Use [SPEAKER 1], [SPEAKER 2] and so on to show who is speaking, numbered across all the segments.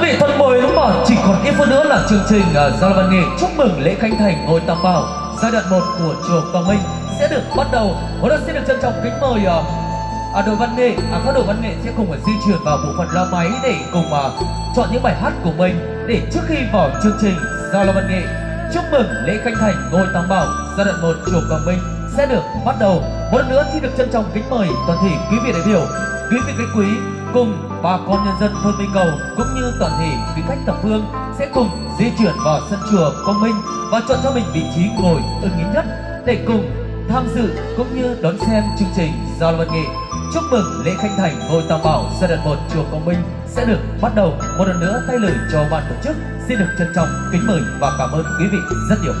[SPEAKER 1] vị thân mời đúng không? Chỉ còn ít phút nữa là chương trình giao lưu văn nghệ chúc mừng lễ khánh thành ngôi Tam Bảo giai đoạn 1 của chùa Quang Minh sẽ được bắt đầu. Hôm nay xin được trân trọng kính mời đội văn nghệ, các đội văn nghệ sẽ cùng di chuyển vào bộ phận loa máy để cùng chọn những bài hát của mình để trước khi vào chương trình giao lưu văn nghệ chúc mừng lễ khánh thành ngôi Tam Bảo giai đoạn 1 chùa Quang Minh sẽ được bắt đầu. Một lần nữa xin được trân trọng kính mời toàn thể quý vị đại biểu, quý vị khách quý cùng bà con nhân dân thôn Minh Cầu cũng như toàn thể quý khách thập phương sẽ cùng di chuyển vào sân chùa Quang Minh và chọn cho mình vị trí ngồi ưng ý nhất để cùng tham dự cũng như đón xem chương trình giao lưu văn nghệ chúc mừng lễ khánh thành ngôi Tam Bảo giai đoạn 1 chùa Quang Minh sẽ được bắt đầu. Một lần nữa tay lời cho ban tổ chức xin được trân trọng kính mời và cảm ơn quý vị rất nhiều.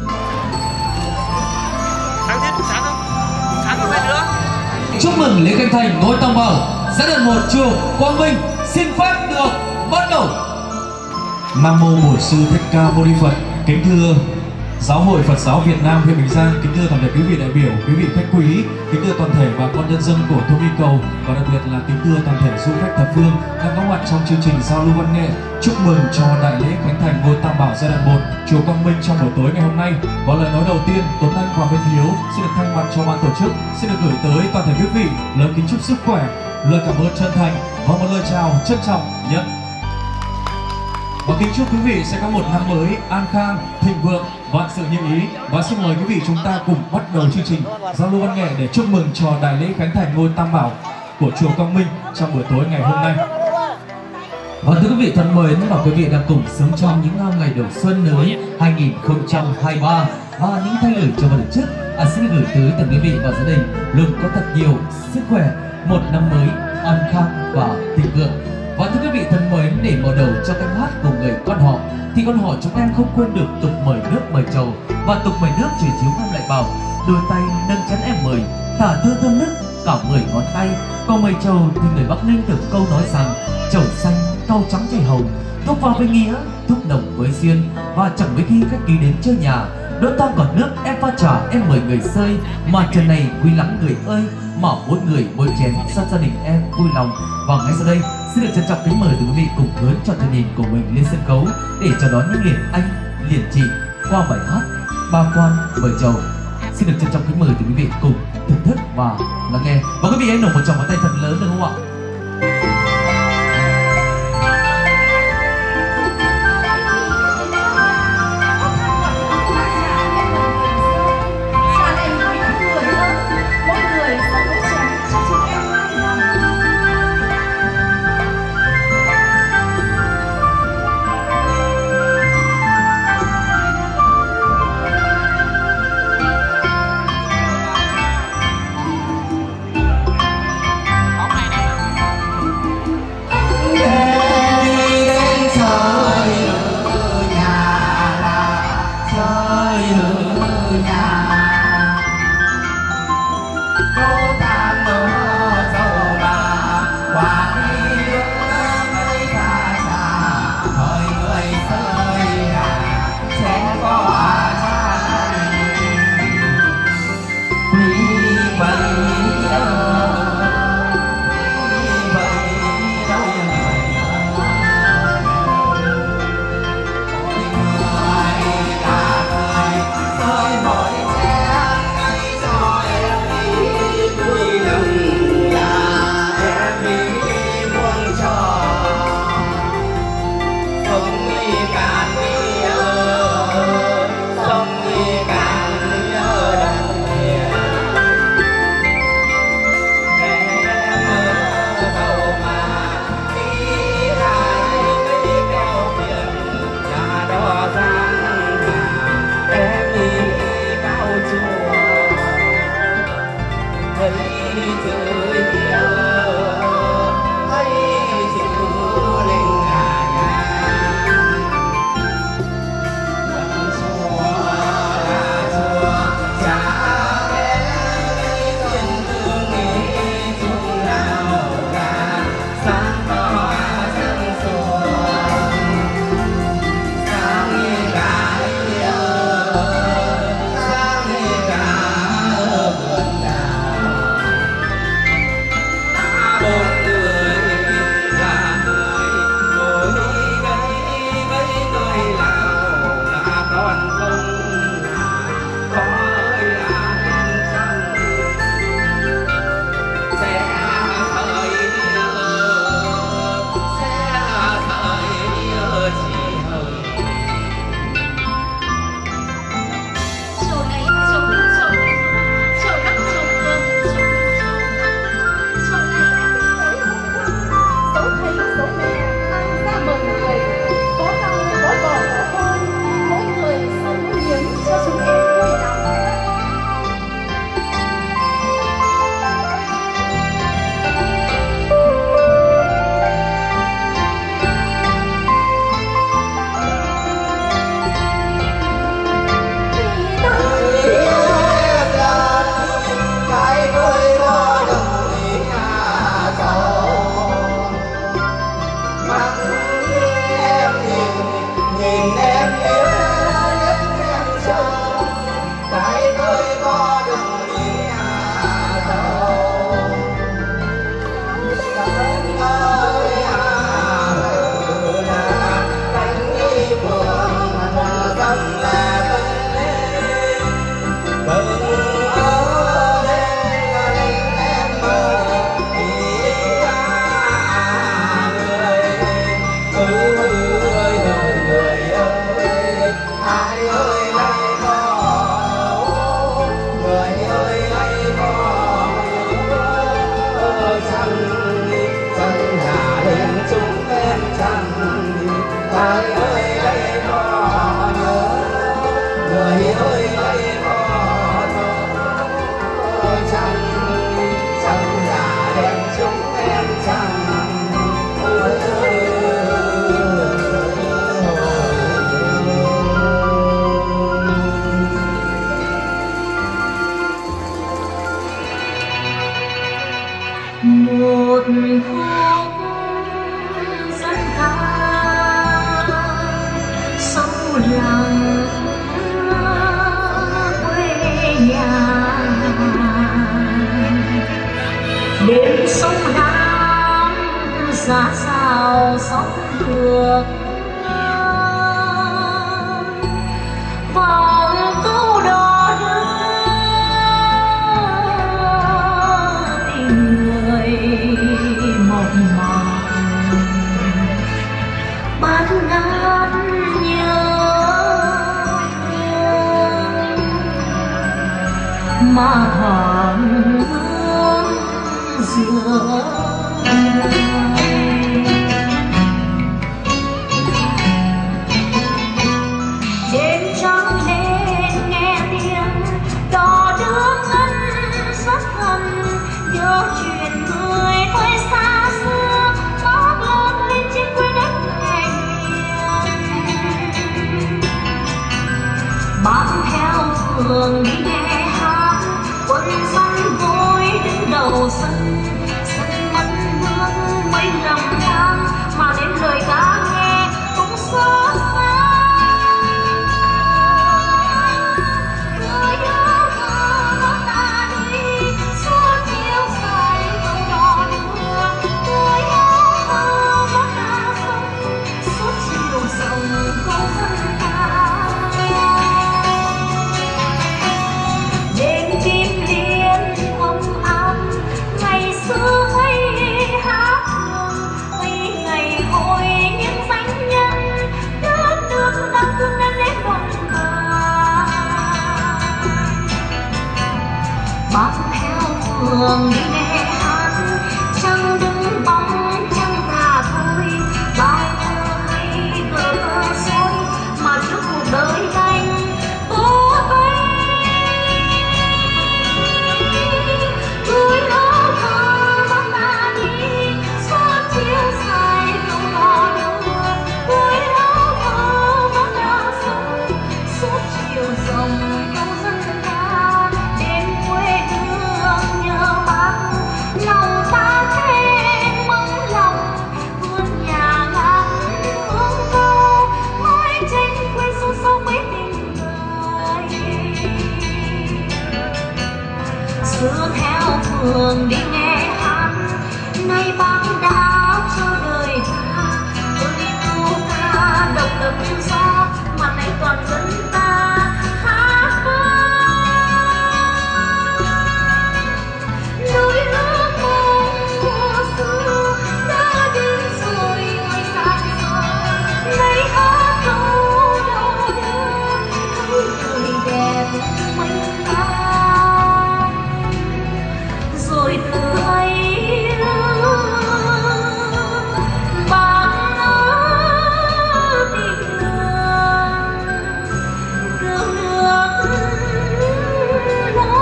[SPEAKER 2] Sáng hơn nữa.
[SPEAKER 1] Chúc mừng lễ khánh thành ngôi Tam Bảo giai đoạn 1 chùa Quang Minh xin phép được bắt đầu.
[SPEAKER 3] Nam mô Bổn Sư Thích Ca Mâu Ni Phật. Kính thưa Giáo hội Phật giáo Việt Nam huyện Bình Giang, kính thưa toàn thể quý vị đại biểu, quý vị khách quý, kính thưa toàn thể bà con nhân dân của thôn Minh Cầu và đặc biệt là kính thưa toàn thể du khách thập phương đang có mặt trong chương trình giao lưu văn nghệ chúc mừng cho đại lễ khánh thành ngôi Tam Bảo giai đoạn 1 chùa Quang Minh trong buổi tối ngày hôm nay. Và lời nói đầu tiên, Tuấn Anh và Minh Hiếu xin được thay mặt cho ban tổ chức xin được gửi tới toàn thể quý vị lời kính chúc sức khỏe, lời cảm ơn chân thành và một lời chào trân trọng nhất. Và kính chúc quý vị sẽ có một năm mới an khang, thịnh vượng, vạn sự như ý. Và xin mời quý vị chúng ta cùng bắt đầu chương trình giao lưu văn nghệ để chúc mừng cho đại lễ khánh thành ngôi Tam Bảo của chùa Quang Minh trong buổi tối ngày hôm nay.
[SPEAKER 1] Và thưa quý vị thân mến, và quý vị đang cùng sống trong những ngày đầu xuân mới 2023 và những thay lời cho ban tổ chức xin gửi tới từng quý vị và gia đình luôn có thật nhiều sức khỏe, một năm mới an khang và thịnh vượng. Và thưa quý vị thân mến, để mở đầu cho cánh hát của người quan họ thì quan họ chúng em không quên được tục mời nước mời trầu. Và tục mời nước truyền chiếu năm lại bảo đôi tay nâng chén em mời, thả thưa thơm nức cả 10 ngón tay. Còn mời trầu thì người Bắc Ninh được câu nói rằng trầu xanh cau trắng chảy hồng, thúc vào với nghĩa, thúc đồng với duyên. Và chẳng mấy khi khách đi đến chơi nhà, đôi ta còn nước em pha trà em mời người sơi. Mà trần này quý lắm người ơi, mà mỗi người mỗi chén sao gia đình em vui lòng. Và ngay sau đây xin được trân trọng kính mời quý vị cùng hướng cho thân hình của mình lên sân khấu để chào đón những liền anh liền chị qua bài hát Ba Quan Mời Trầu. Xin được trân trọng kính mời quý vị cùng thưởng thức và lắng nghe. Và quý vị hãy nổ một tràng pháo tay thật lớn được không ạ?
[SPEAKER 2] lặng quê nhà. Đêm sông Lam xa sao sóng ngược, vòng câu đò đưa tình người mộng màng. Bát ngát nhớ mà thoáng hương giữa đêm trăng lên nghe tiếng đò đưa ngân rất gần, nhớ chuyện người quê xa xưa bác lớn lên trên quê đất thành miền. Bác theo phường đi nghe hát quân săn vui đứng đầu sân, sân mất nước mấy lầm than mà đến lời ca nghe cũng xót xa. Người yêu thương ta đi suốt chiều dài không đò đưa, người yêu thương ta sống suốt chiều dòng câu dân ta. Đêm kim liên không ám ngày xưa hay hát hương, hay ngày hội những danh nhân đất nước đã thương nên lên đồng vàng. Bác theo phường đi nghe hát trăng đứng bóng trăng già thôi, bài thơ hay vở thơ sôi mà trước cuộc đời anh tố vây. Người yêu thương bác ta đi suốt chiều dài không đò đưa, người yêu thương bác ta sống suốt chiều dòng câu dân ca. Đêm quê hương nhớ bác lòng ta thêm mong lòng, vườn nhà ngát hương cao mãi trên quê xuống sâu mấy tình người. Xưa theo phường đi nghe hát nay bác đã cho đời ta, ơi câu ca độc lập tự do mà nay toàn dân ta hát vang. Nỗi ước mong mùa xưa đã đến rồi ôi xa xôi, nay hát câu đò đưa thấy người đẹp mênh mang. Rồi từ ấy bác nhớ tình thương cơm nước lo.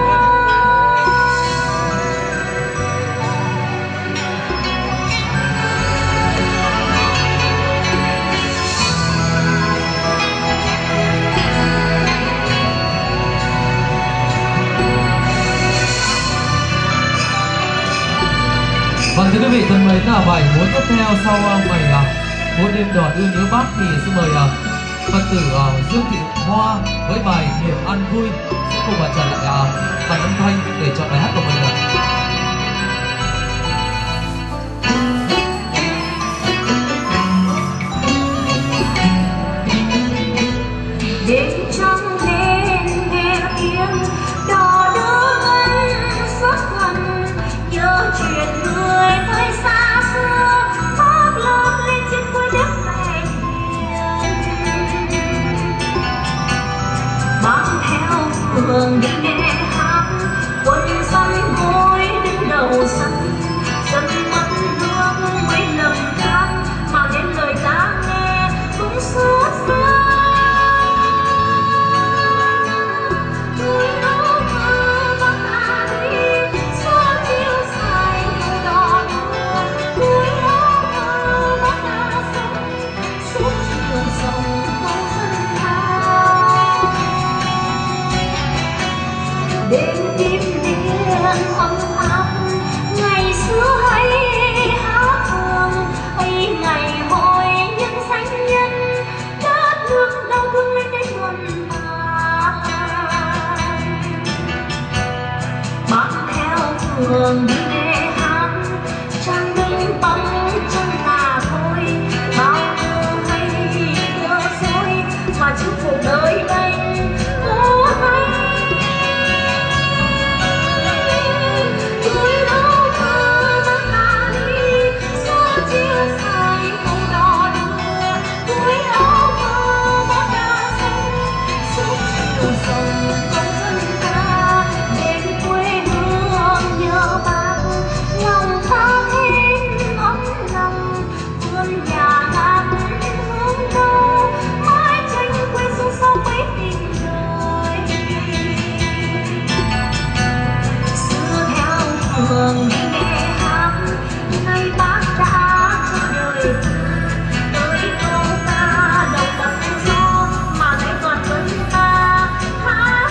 [SPEAKER 1] Vâng, thưa quý vị thân mến, là bài múa tiếp theo sau bài múa đêm đò đưa nhớ bác thì xin mời Phật tử Dương Thị Hoa với bài niềm an vui sẽ cùng trở lại bài âm thanh để chọn bài hát của mình.
[SPEAKER 2] Đêm trăng lên nghe tiếng đò đưa ngân rất gần, nhớ chuyện người thời xa xưa bác lớn lên trên quê đất thành miền. Bác theo phường đi nghe hát quân săn phường đi nghe hát trang minh bóng chân là thôi bao nhiêu hay đưa dối mà chúc cuộc đời đây vô hay tuổi đâu mơ mất ta đi gió chia dài màu đỏ đưa tuổi đâu mơ mất ta sống suốt chiều dòng con dân ta đến quê hương nhớ bác lòng ta thêm ấm lòng vườn nhà hát hướng đâu mãi tranh quê xuống sau mấy tình đời xưa theo phường đi nghe hát nay bác đã cho đời tới câu ta độc đặt gió mà nay còn vẫn ta hát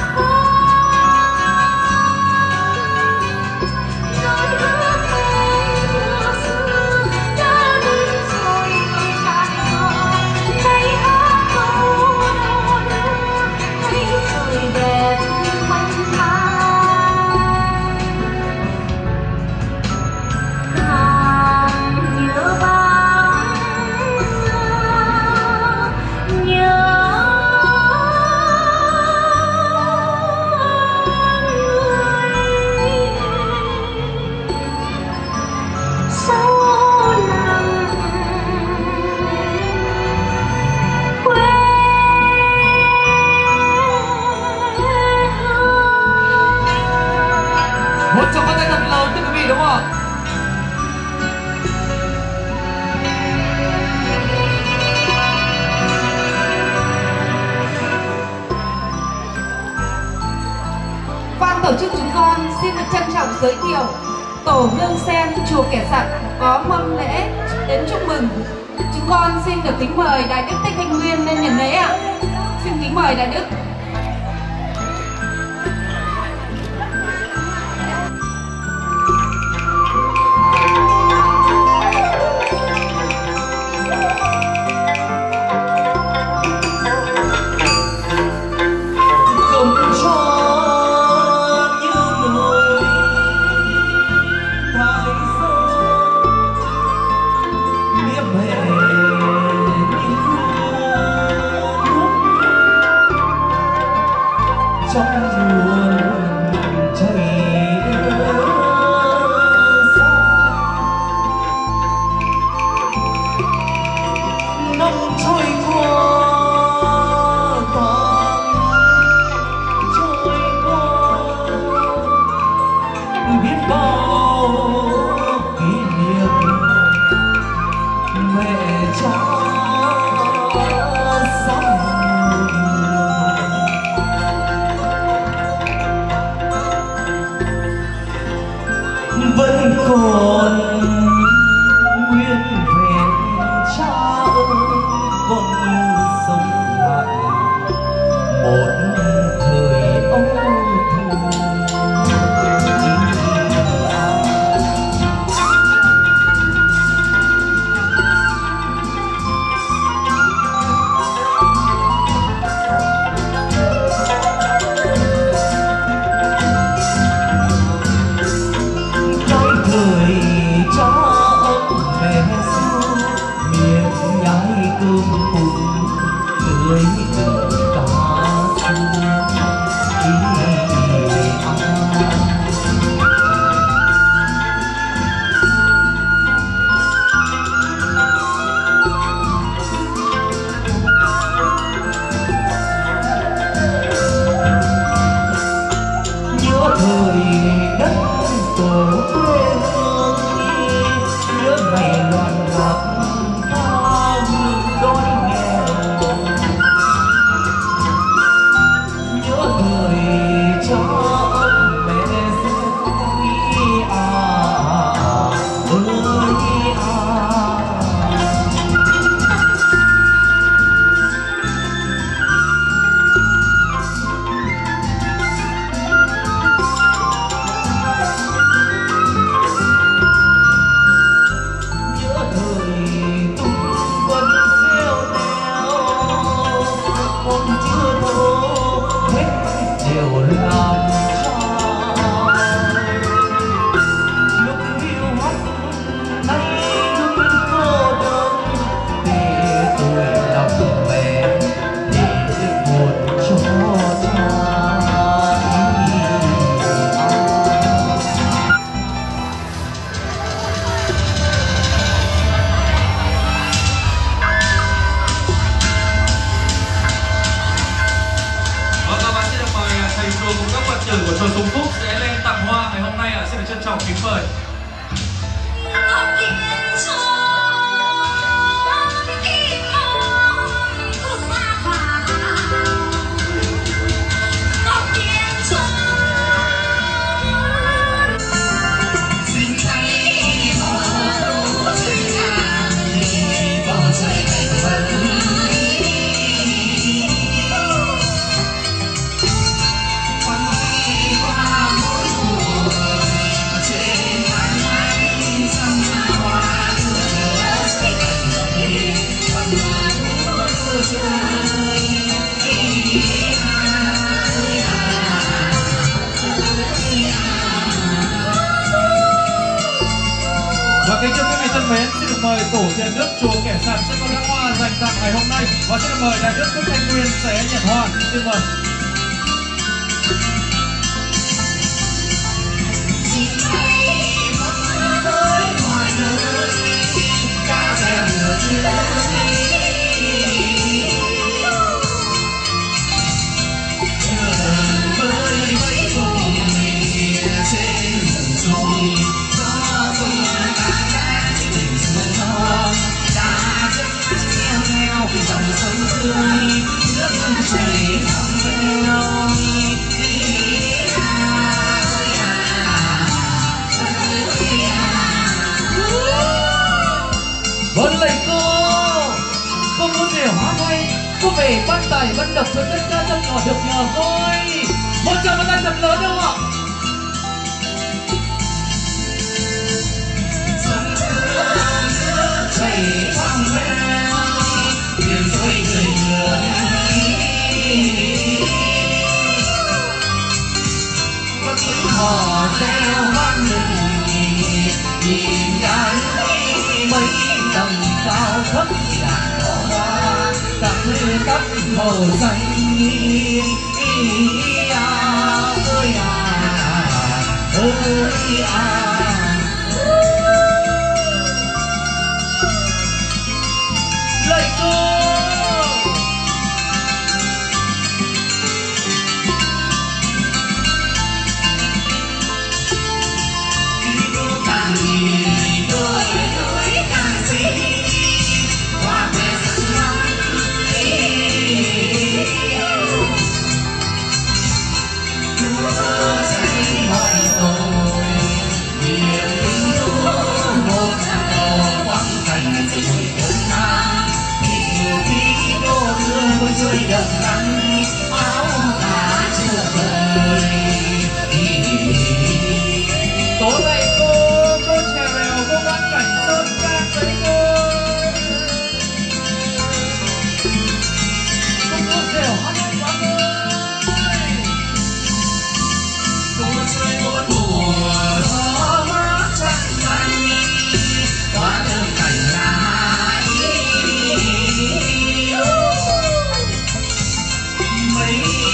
[SPEAKER 2] nói ước em mùa xưa đã đến rồi tôi cạn rồi nay hát câu đâu nữa thấy trời đẹp mênh mang càng nhớ bác nhớ người sâu nặng quê hương.
[SPEAKER 1] Một tràng pháo tay thật lớn thưa quý vị đúng không ạ?
[SPEAKER 4] Ban tổ chức chúng con xin được trân trọng giới thiệu tổ Hương Sen chùa Kẻ Sặt có mâm lễ đến chúc mừng. Chúng con xin được kính mời Đại Đức Thích Thanh Nguyên lên nhận lễ ạ. Xin kính mời Đại Đức.
[SPEAKER 3] không cho như nỗi thái sâu nghĩa về những nước trong nguồn chảy năm trôi qua trôi qua biết bao kỷ niệm mẹ cha sống vẫn còn nguyên vẹn cha ơi còn như sống lại một thời ấu thơ. Cái thời cha ông mẹ xưa miệng nhai cơm cùng cười tình ta nhớ thời đất tổ quê hương nhớ ngày loạn lạc ta hương đói nghèo được trân trọng kính mời. Và kính thưa quý vị thân mến, xin được mời tổ tiền nước chùa Kẻ Sạt sẽ có lãng hoa dành tặng ngày hôm nay và xin được mời đại đức Thích Thanh Nguyên sẽ nhận hoa. Xin mời.
[SPEAKER 1] Vâng lạy cô muốn rìu hát hay, cô về bắt tài bắt độc cho tất cả trong nhỏ được nhờ tôi. Một tràng một tay thật lớn đâu ạ?
[SPEAKER 2] Họ gieo văn nhìn gái mấy tầng cao thấp đàn hoa tặng tóc màu xanh ơi
[SPEAKER 1] Lạy cô.
[SPEAKER 3] Tối nay cô trèo đèo, cô ngắm cảnh sơn trang đấy cô.
[SPEAKER 1] Cô muốn rìu hát hay quá ơi.
[SPEAKER 2] cô chơi bốn mùa gió mát trăng xanh hoa thơm cành lá mấy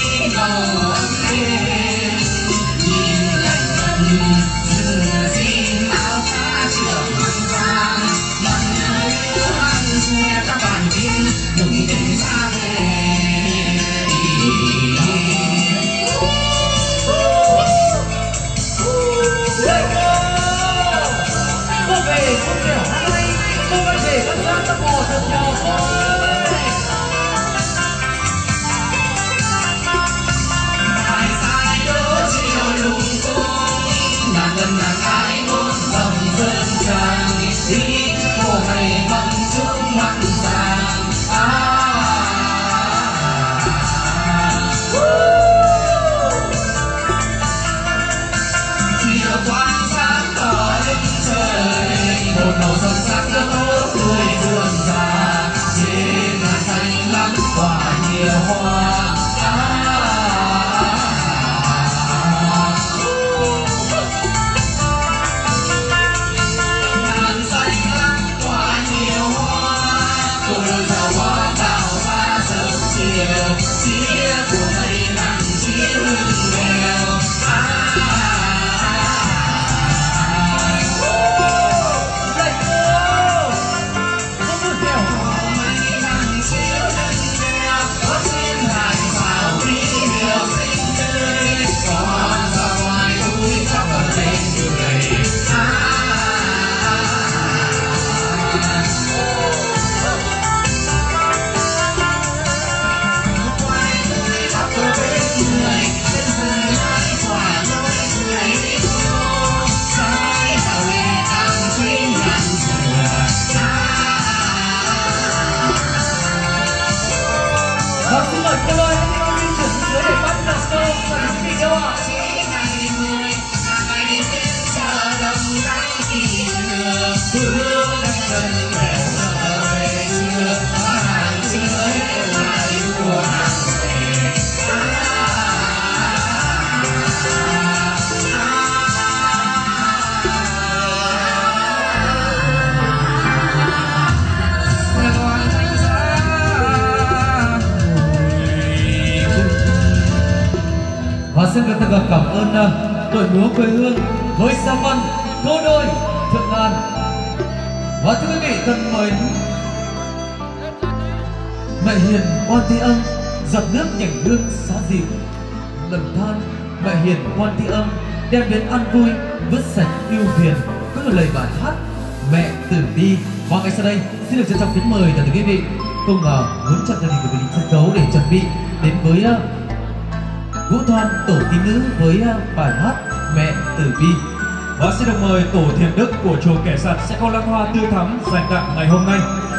[SPEAKER 1] xin được cảm ơn đội múa quê hương với sao văn cô đôi Thượng Ngàn. Và thưa quý vị thân mến, mẹ hiền Quan Thế Âm giọt nước nhành hương xá dịu, lầm than mẹ hiền Quan Thế Âm đem đến an vui vứt sạch ưu phiền, có một lời bài hát Mẹ Tử Bi. Và ngay sau đây xin được trân trọng kính mời tất cả quý vị cùng muốn chọn gia đình của mình sân khấu để chuẩn bị đến với Vũ Thoan tổ tín nữ với bài hát Mẹ Tử Bi.
[SPEAKER 3] Và xin được mời tổ thiền đức của chùa Kẻ Sạt sẽ có lãng hoa tươi thắm dành tặng ngày hôm nay.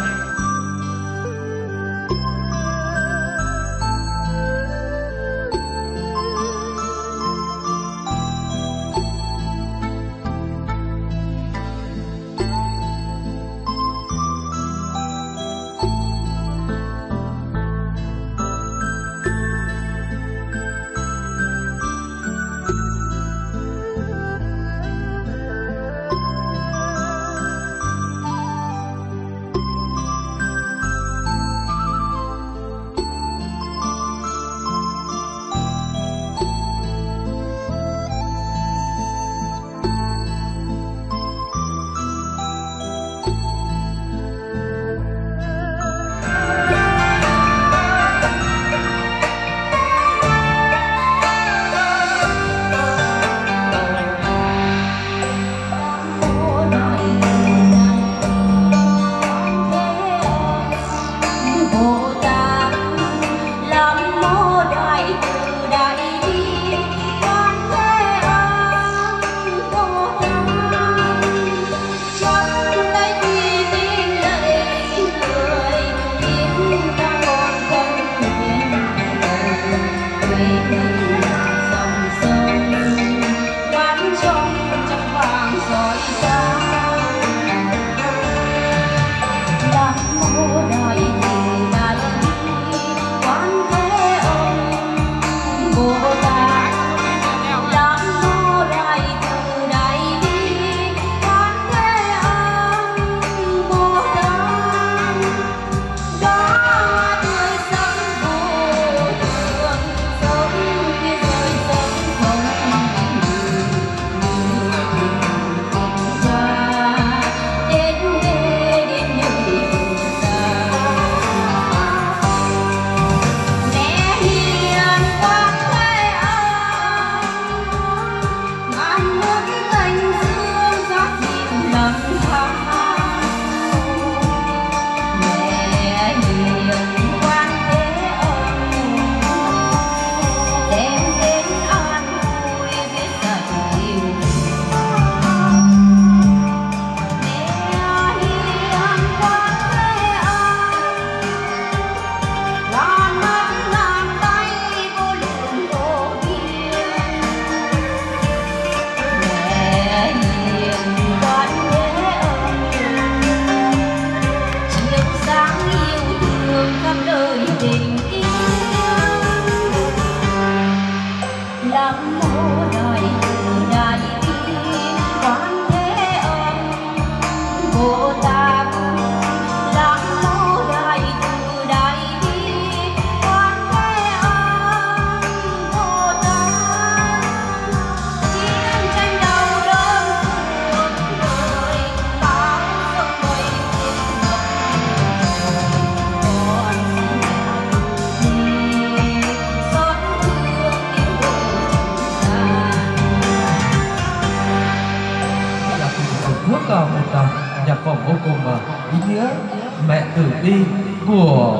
[SPEAKER 1] nhạc phẩm vô cùng ý nghĩa Mẹ Tử Bi của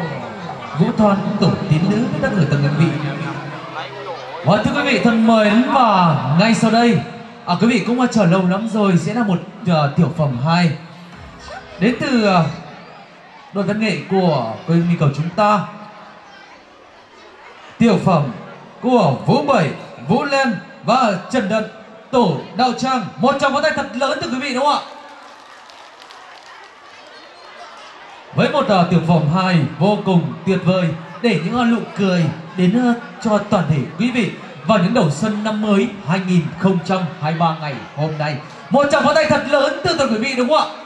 [SPEAKER 1] Vũ Thoan tổ tín nữ đã gửi tặng quý vị. Và thưa quý vị thân mến, và ngay sau đây quý vị cũng chờ lâu lắm rồi, sẽ là một tiểu phẩm hay đến từ đội văn nghệ của quê hương cầu chúng ta. Tiểu phẩm của Vũ Bảy, Vũ Lên và Trần Đận, tổ Đạo Trang. Một tràng pháo tay thật lớn từ quý vị đúng không ạ? Với một tiểu phẩm hay vô cùng tuyệt vời để những nụ cười đến cho toàn thể quý vị vào những đầu xuân năm mới 2023 ngày hôm nay. Một tràng pháo tay thật lớn từ toàn quý vị đúng không ạ?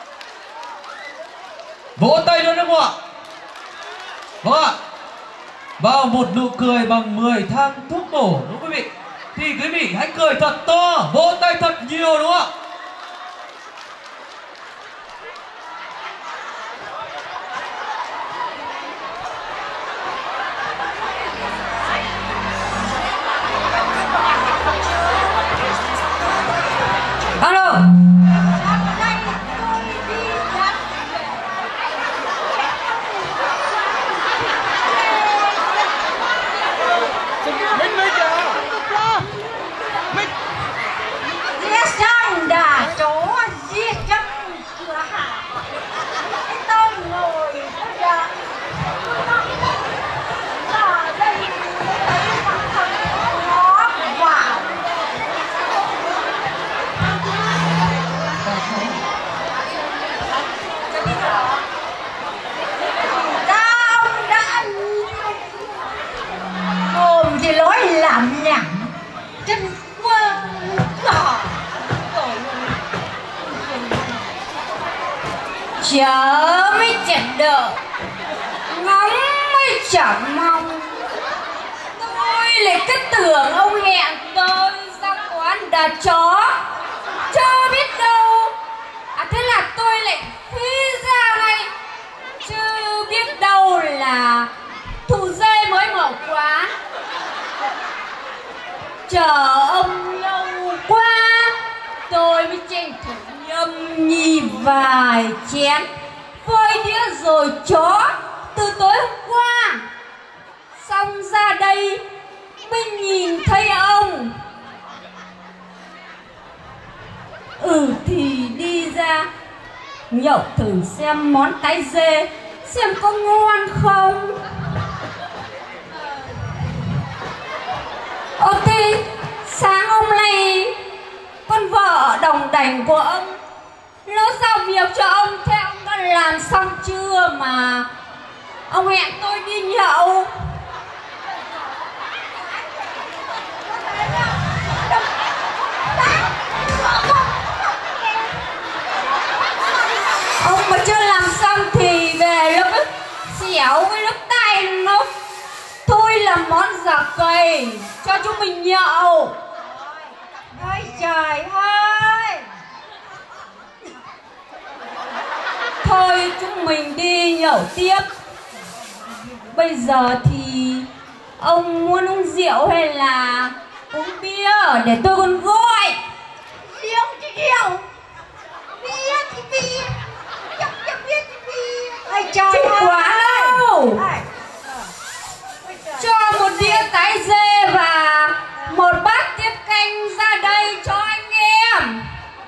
[SPEAKER 1] Vỗ tay luôn đúng không ạ? Vâng ạ. vào một nụ cười bằng 10 thang thuốc bổ, đúng không quý vị? Thì quý vị hãy cười thật to, vỗ tay thật nhiều, đúng không ạ?
[SPEAKER 4] Alo.
[SPEAKER 2] giết trong đà chỗ giết trong cửa hàng tôi ngồi tôi đợi ở đây thấy mặt thật nó vào ông đã mồm thì nói làm nhảm chân quơ chớ mới chẳng đợi ngóng mới chẳng mong tôi lại cứ tưởng ông hẹn tôi ra quán đà chó chưa biết đâu thế là tôi lại phi ra ngay chứ biết đâu là thủ dây mới mở quán chờ ông lâu quá tôi mới tranh thủ nhâm nhi vài chén phơi đĩa rồi chó từ tối hôm qua xong ra đây mới nhìn thấy ông thì đi ra nhậu thử xem món tái dê xem có ngon không. Thế sáng hôm nay con vợ đồng đành của ông nó giao việc cho ông, thế ông đã làm xong chưa mà ông hẹn tôi đi nhậu? Ông mà chưa làm xong thì về lúc xẻo với lúc tay nó thôi làm món giả cầy cho chúng mình nhậu. Ôi trời ơi, thôi chúng mình đi nhậu tiếp. Bây giờ thì ông muốn uống rượu hay là uống bia để tôi còn gọi? Rượu thì rượu, bia thì bia, bia thì bia. Ôi trời ơi, quá đâu. Cho một đĩa tái dê và một bát tiết canh ra đây cho anh em.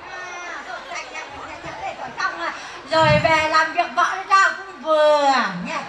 [SPEAKER 2] Rồi về làm việc vợ ra cũng vừa nha.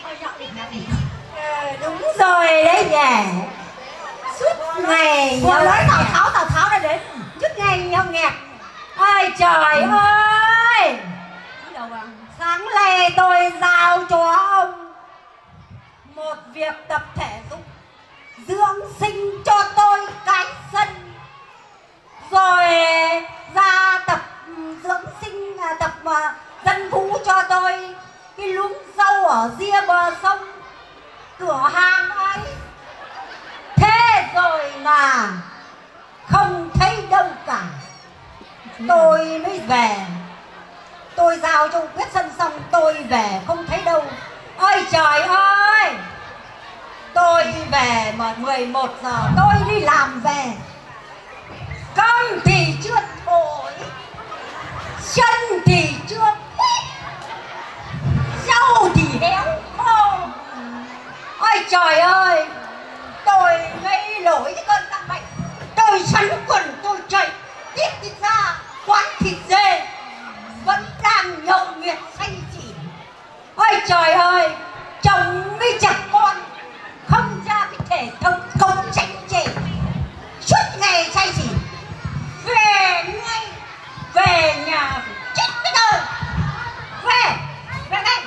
[SPEAKER 2] Đúng rồi đấy nhỉ. Suốt ngày vừa nói Tào Tháo đã đến. Suốt ngày nhau nghẹt. Ôi trời ơi, sáng nay tôi giao cho ông một việc tập thể dục dưỡng sinh cho tôi cái sân, rồi ra tập dưỡng sinh tập dân vũ cho tôi cái luống rau ở ria bờ sông cửa hàng ấy. Thế rồi mà không thấy đâu cả, tôi mới về. Tôi giao cho quyết sân xong tôi về không thấy đâu. Ôi trời ơi, tôi về mà 11 giờ tôi đi làm về, cơm thì chưa thổi, chân thì chưa quýt, rau thì héo khô. Ôi trời ơi, tôi gây lỗi với cơn tắc bệnh. Tôi sắn quần tôi chạy tiếp đi ra quán thịt dê vẫn đang nhậu nhẹt say xỉn. Ôi trời ơi, chồng với chặt con không ra cái thể thống công tránh trị, suốt ngày say xỉn. Về ngay, về nhà chết cái đời. Về ngay.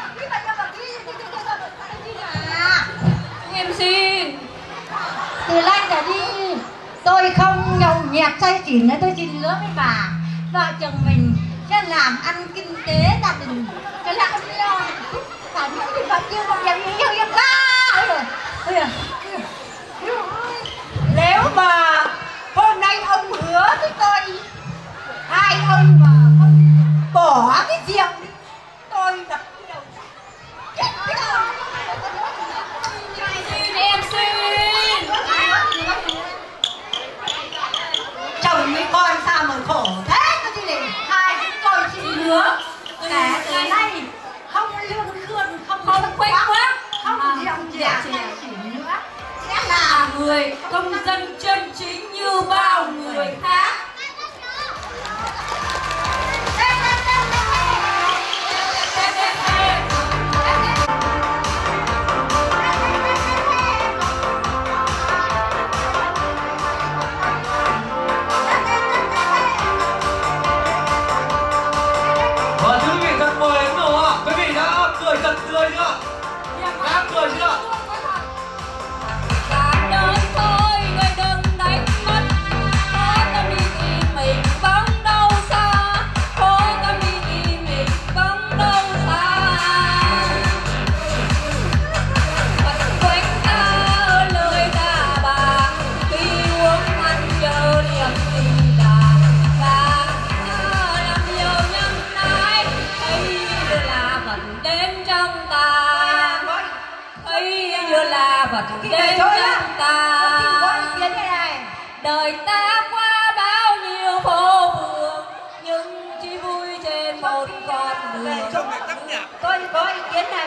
[SPEAKER 4] Em xin
[SPEAKER 2] Từ nay trở đi tôi không nhậu nhẹt say xỉn nữa. Tôi xin hứa với bà, vợ chồng mình sẽ làm ăn kinh tế gia đình, sẽ làm ăn lo. Phải những cái vợ chưa bao giờ yêu ba rồi.
[SPEAKER 5] Nếu mà hôm nay ông hứa với tôi hai ông mà không bỏ cái rượu đi, tôi đập cái đầu chết cái đầu.
[SPEAKER 2] Em xin
[SPEAKER 5] Chồng với con sao mà khổ thế cơ chứ này. Hai chúng tôi xin hứa cả từ nay không lương khương, không
[SPEAKER 2] khuếch quá,
[SPEAKER 5] không rượu chè xỉu nữa, sẽ là
[SPEAKER 2] người công dân chân chính như bao người khác.
[SPEAKER 1] Và thưa quý vị thân mến đúng không ạ? Quý vị đã cười thật tươi chưa? Đã cười chưa?
[SPEAKER 2] Cả đời thôi người đừng đánh mất, có tâm ý mình vẫn đâu xa, có tâm ý mình vẫn đâu xa. Bật quên ta lời ta bà, khi uống ăn nhớ niềm tình đà, và làm nhiều nhân ái, ấy là vẫn đến trong ta. Ấy như là vật đến trong ta. Đời ta qua bao nhiêu phố phường, nhưng chỉ vui trên một con đường.
[SPEAKER 5] tôi có ý kiến này.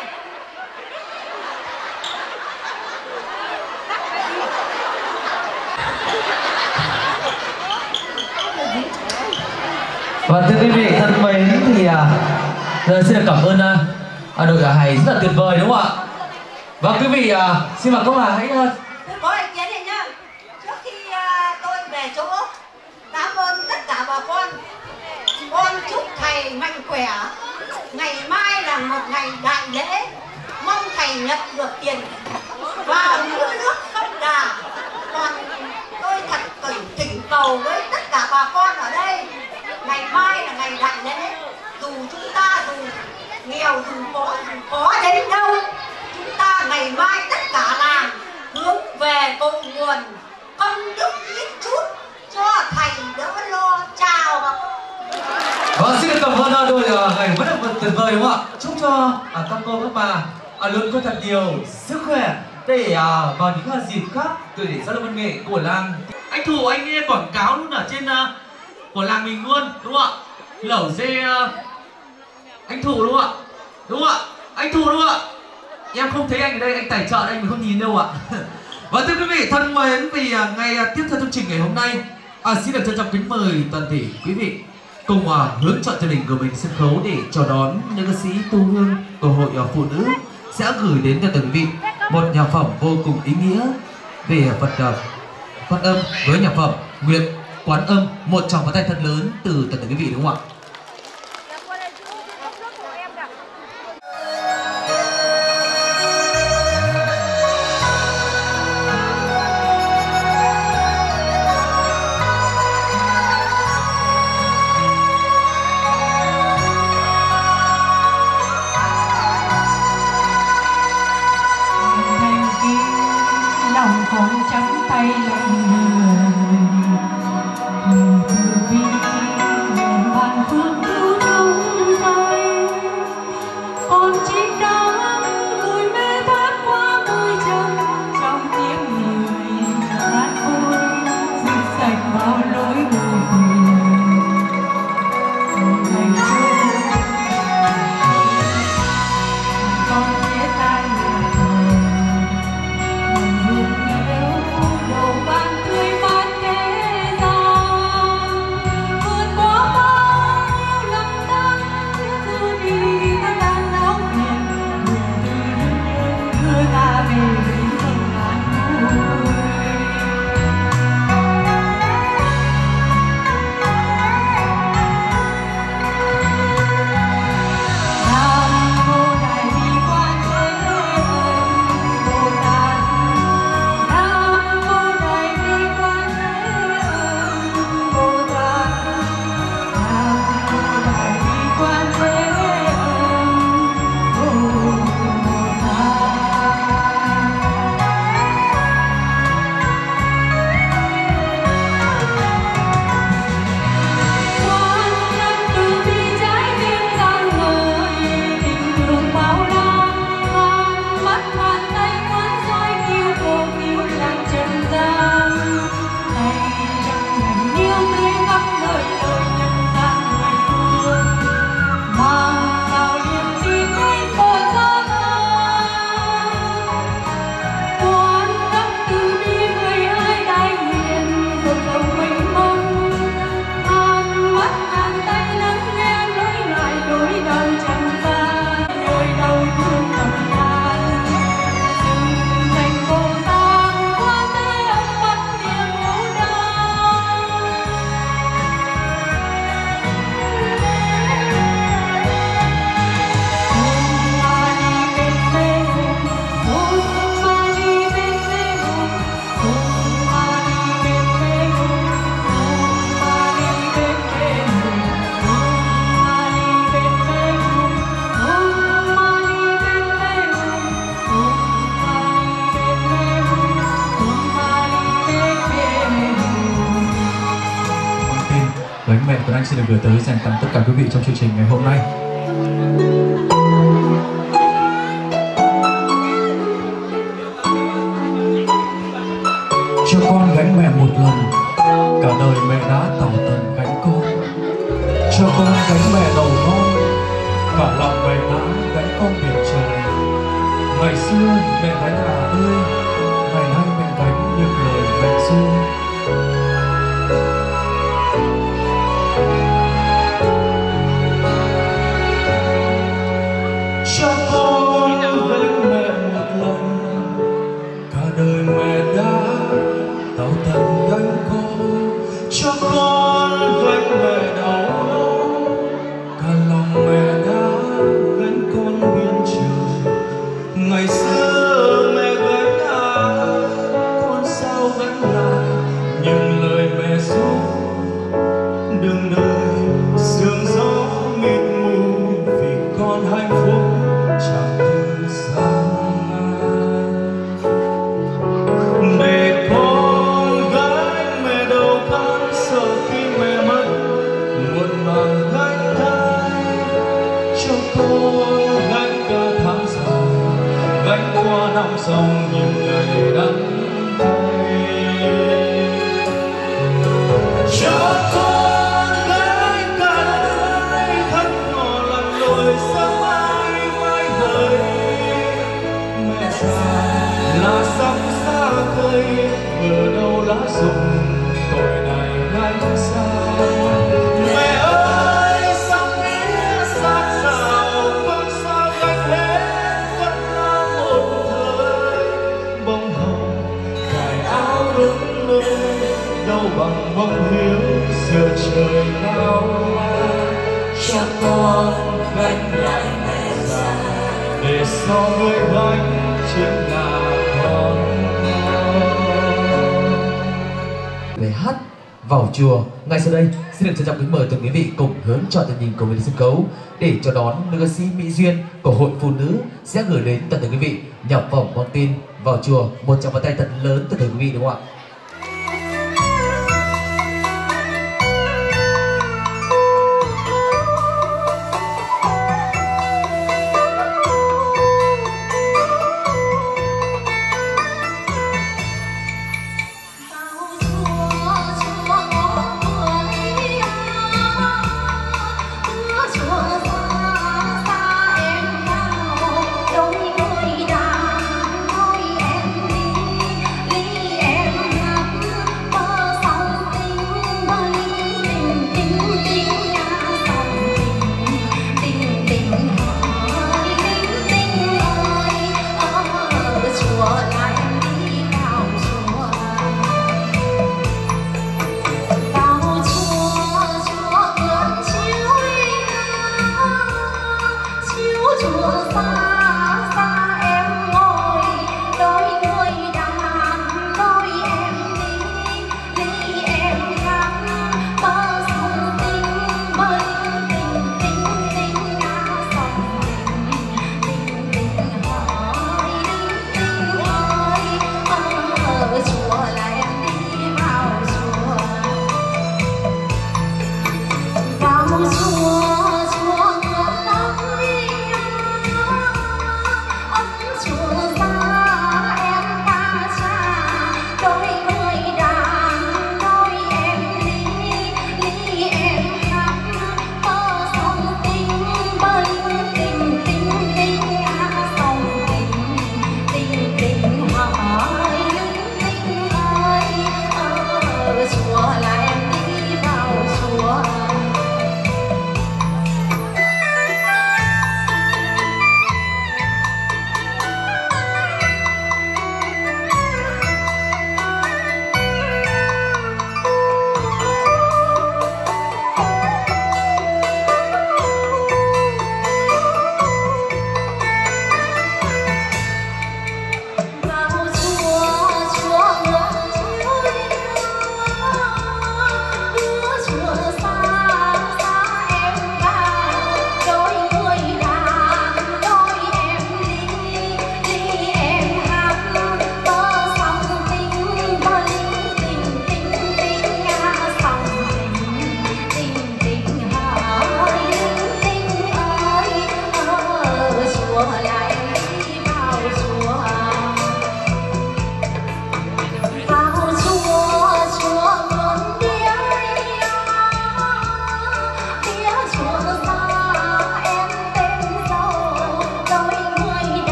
[SPEAKER 1] Và thưa quý vị thân mến thì xin cảm ơn đội hài rất là tuyệt vời đúng không ạ? Và quý vị xin mời các bạn hãy
[SPEAKER 5] Tôi có ý kiến này nhá. Trước khi tôi về chỗ, cảm ơn tất cả bà con. Con chúc thầy mạnh khỏe. Ngày mai là một ngày đại lễ, mong thầy nhận được tiền và mưa nước không đà. Còn tôi thật thỉnh cầu với tất cả bà con ở đây, ngày mai là ngày đại lễ, dù chúng ta dù nghèo dù khó đến đâu, chúng ta ngày mai tất cả làng hướng về cội nguồn, công đức ít chút cho thầy đỡ lo. Chào ạ.
[SPEAKER 1] Vâng, xin được cảm ơn đội ngày rất là tuyệt vời đúng không ạ? Chúc cho các cô các bà luôn có thật nhiều sức khỏe để vào những dịp khác để giao lưu văn nghệ của làng. Anh Thủ anh nghe quảng cáo luôn ở trên của làng mình luôn đúng không ạ? Lẩu dê anh Thủ đúng không ạ? Đúng không ạ? Anh Thủ đúng không ạ? Em không thấy anh ở đây, anh tài trợ anh mình không nhìn đâu ạ. Và thưa quý vị thân mến, vì ngày tiếp theo chương trình ngày hôm nay xin được trân trọng kính mời toàn thể quý vị cùng hướng chọn gia đình của mình sân khấu để chào đón nữ ca sĩ Tu Hương của hội phụ nữ sẽ gửi đến cho từng vị một nhạc phẩm vô cùng ý nghĩa về Phật Quan Âm với nhạc phẩm Nguyện Quán Âm, một tràng pháo tay thật lớn từ tất cả quý vị đúng không ạ?
[SPEAKER 5] Lòng con trắng tay lạnh người, từ bi vạn phương cứu trong tay, con chim đã vui mê thoát qua môi trăng, trong tiếng người hát vui rực sạch bao lối buồn ngày xưa. Con biết ai đầu ban tươi
[SPEAKER 3] Anh xin được gửi tới dành tặng tất cả quý vị trong chương trình ngày hôm nay. Cho con gánh mẹ một lần, cả đời mẹ đã tảo tần gánh con. Cho con gánh mẹ đầu non, cả lòng mẹ đã gánh con biển trời. Ngày xưa mẹ gánh hà tươi, ngày nay mẹ gánh những lời mẹ ru. Cho con gánh mẹ một lần, cả đời mẹ đã tảo tần gánh con. Cho con gánh mẹ đầu non, cả lòng mẹ đã gánh con biển trời. Ngày xưa mẹ gánh con sao gánh lại những lời mẹ ru. Đường đời sương gió mịt mù vì con hạnh phúc chẳng từ xa. Để con gánh mẹ đầu con, sợ khi mẹ mất muộn màng gánh thai. Cho con gánh cả tháng dài, gánh qua năm dòng những ngày đắng cay. Cho con gánh cả đời khát ngỏ lặn lội sớm mai mai đời. Mẹ già là sắp xa cây, vừa đâu lá rụng tội này gánh sao. Mẹ ơi sao mía sát sao, con sao gánh hết vẫn là một thời. Bông hồng cài áo lung linh, đâu bằng bông hiếu giờ trời cao la. Cho con gánh lại mẹ già, để so với gánh chính là con.
[SPEAKER 1] Về hát vào chùa. Ngay sau đây xin được trân trọng kính mời từng quý vị cùng hướng chọn tầm nhìn của mình sân khấu để chào đón nữ ca sĩ Mỹ Duyên của Hội Phụ Nữ sẽ gửi đến tận từng quý vị nhạc phẩm con tin vào chùa. Một tràng pháo tay thật lớn từ từng quý vị, đúng không ạ?
[SPEAKER 2] Đôi người đàn thôi em đi, đi em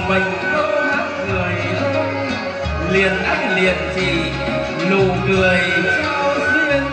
[SPEAKER 6] mình câu hát người liền anh liền chỉ nụ cười trao duyên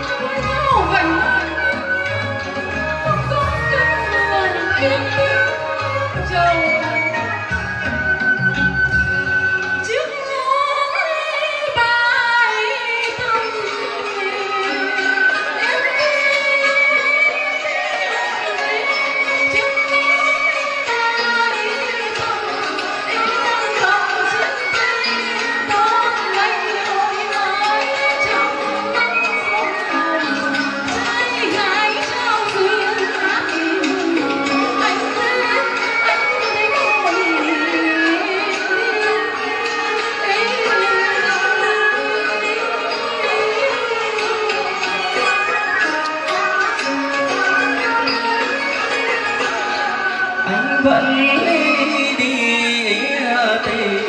[SPEAKER 6] vẫn đi tìm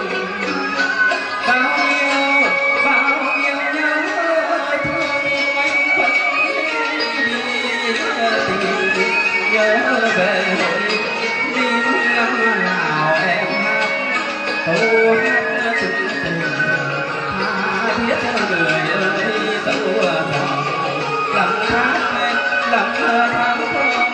[SPEAKER 6] bao nhiêu nhớ thương anh vẫn đi tìm nhớ về đêm năm nào em hát câu hát chung tình tha thiết cho người ơi dẫu rằng lặng hát lặng tháng không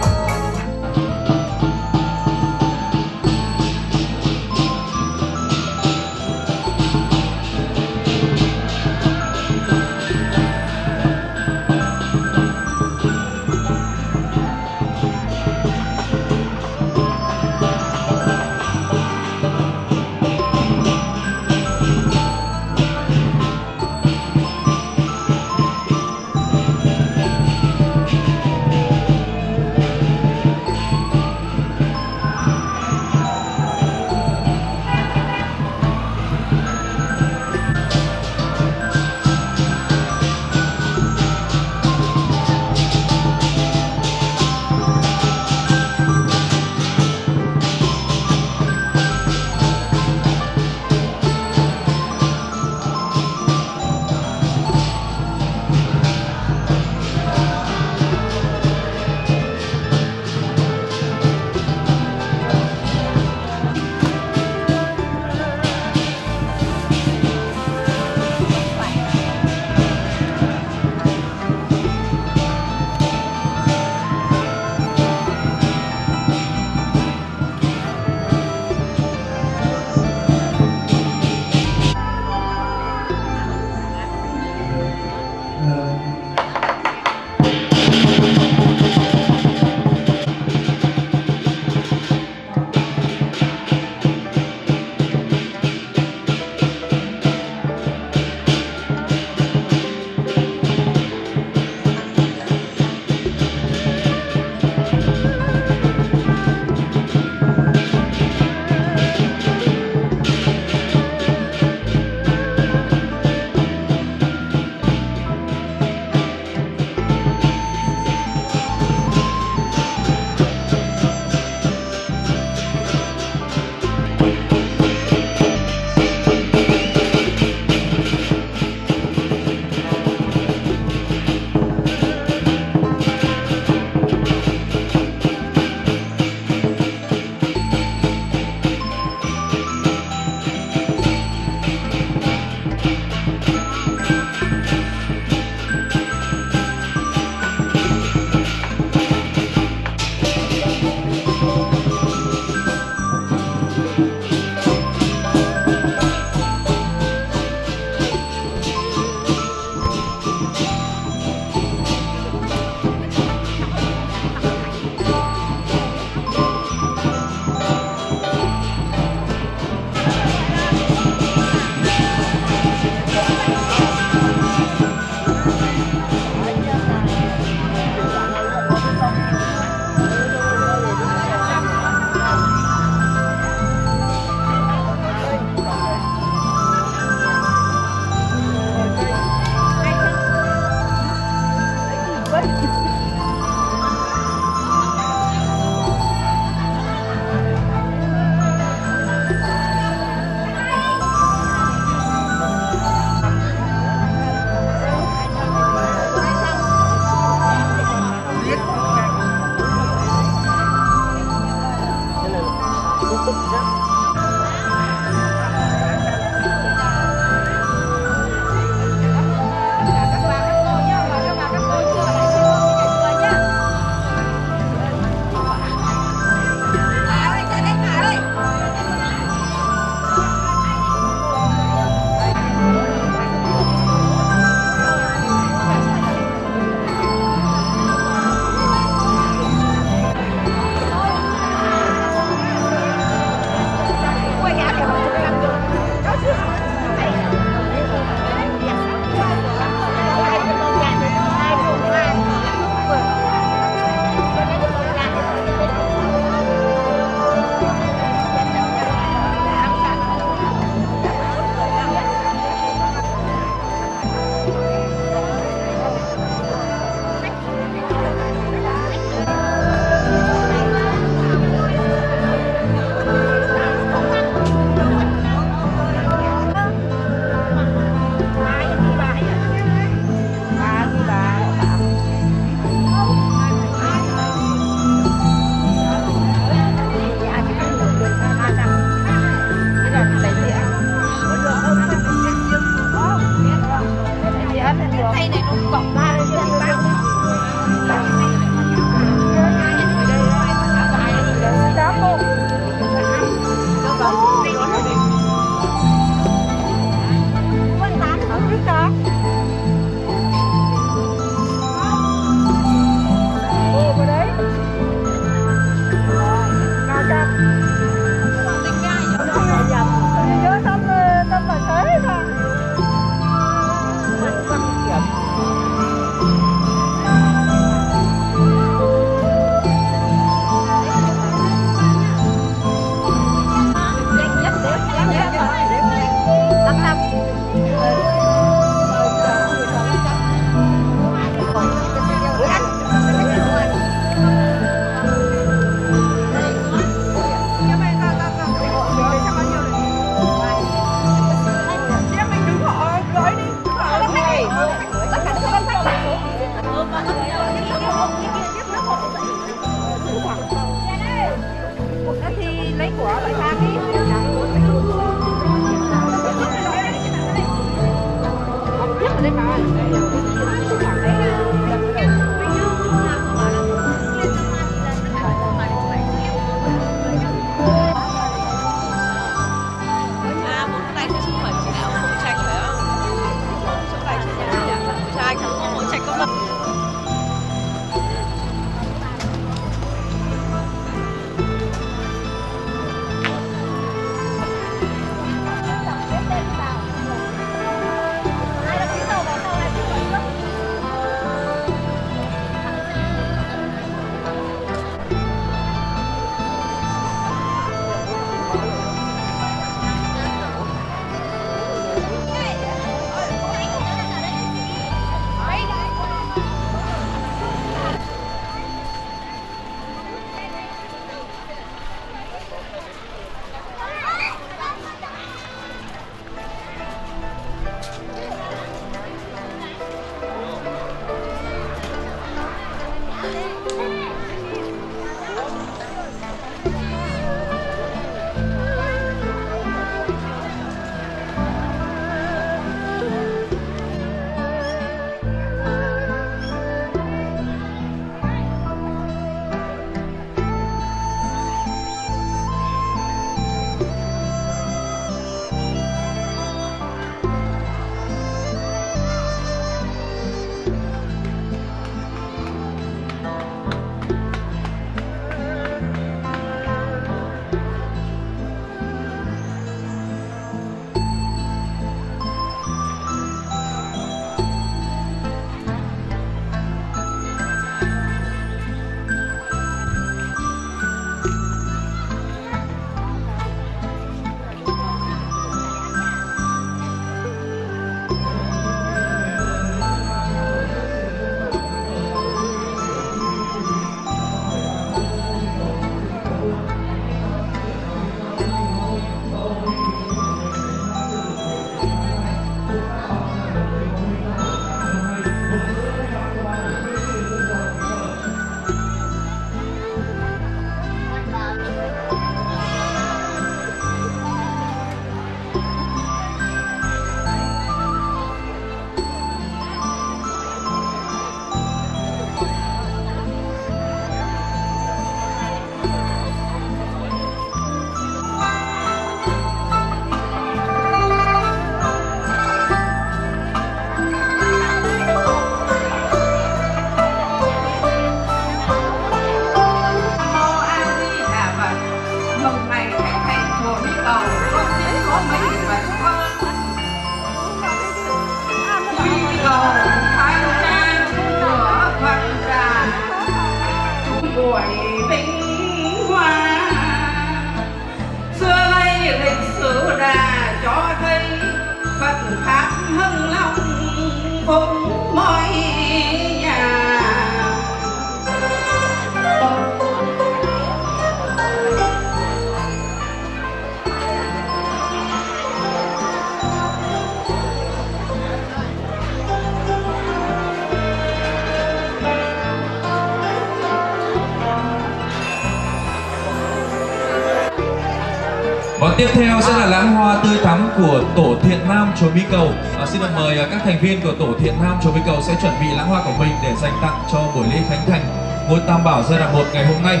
[SPEAKER 3] Và tiếp theo sẽ là lãng hoa tươi thắm của tổ Thiện Nam chùa Mi Cầu. Xin được mời các thành viên của tổ Thiện Nam chùa Mi Cầu sẽ chuẩn bị lãng hoa của mình để dành tặng cho buổi lễ khánh thành ngôi Tam Bảo giai đoạn 1 ngày hôm nay.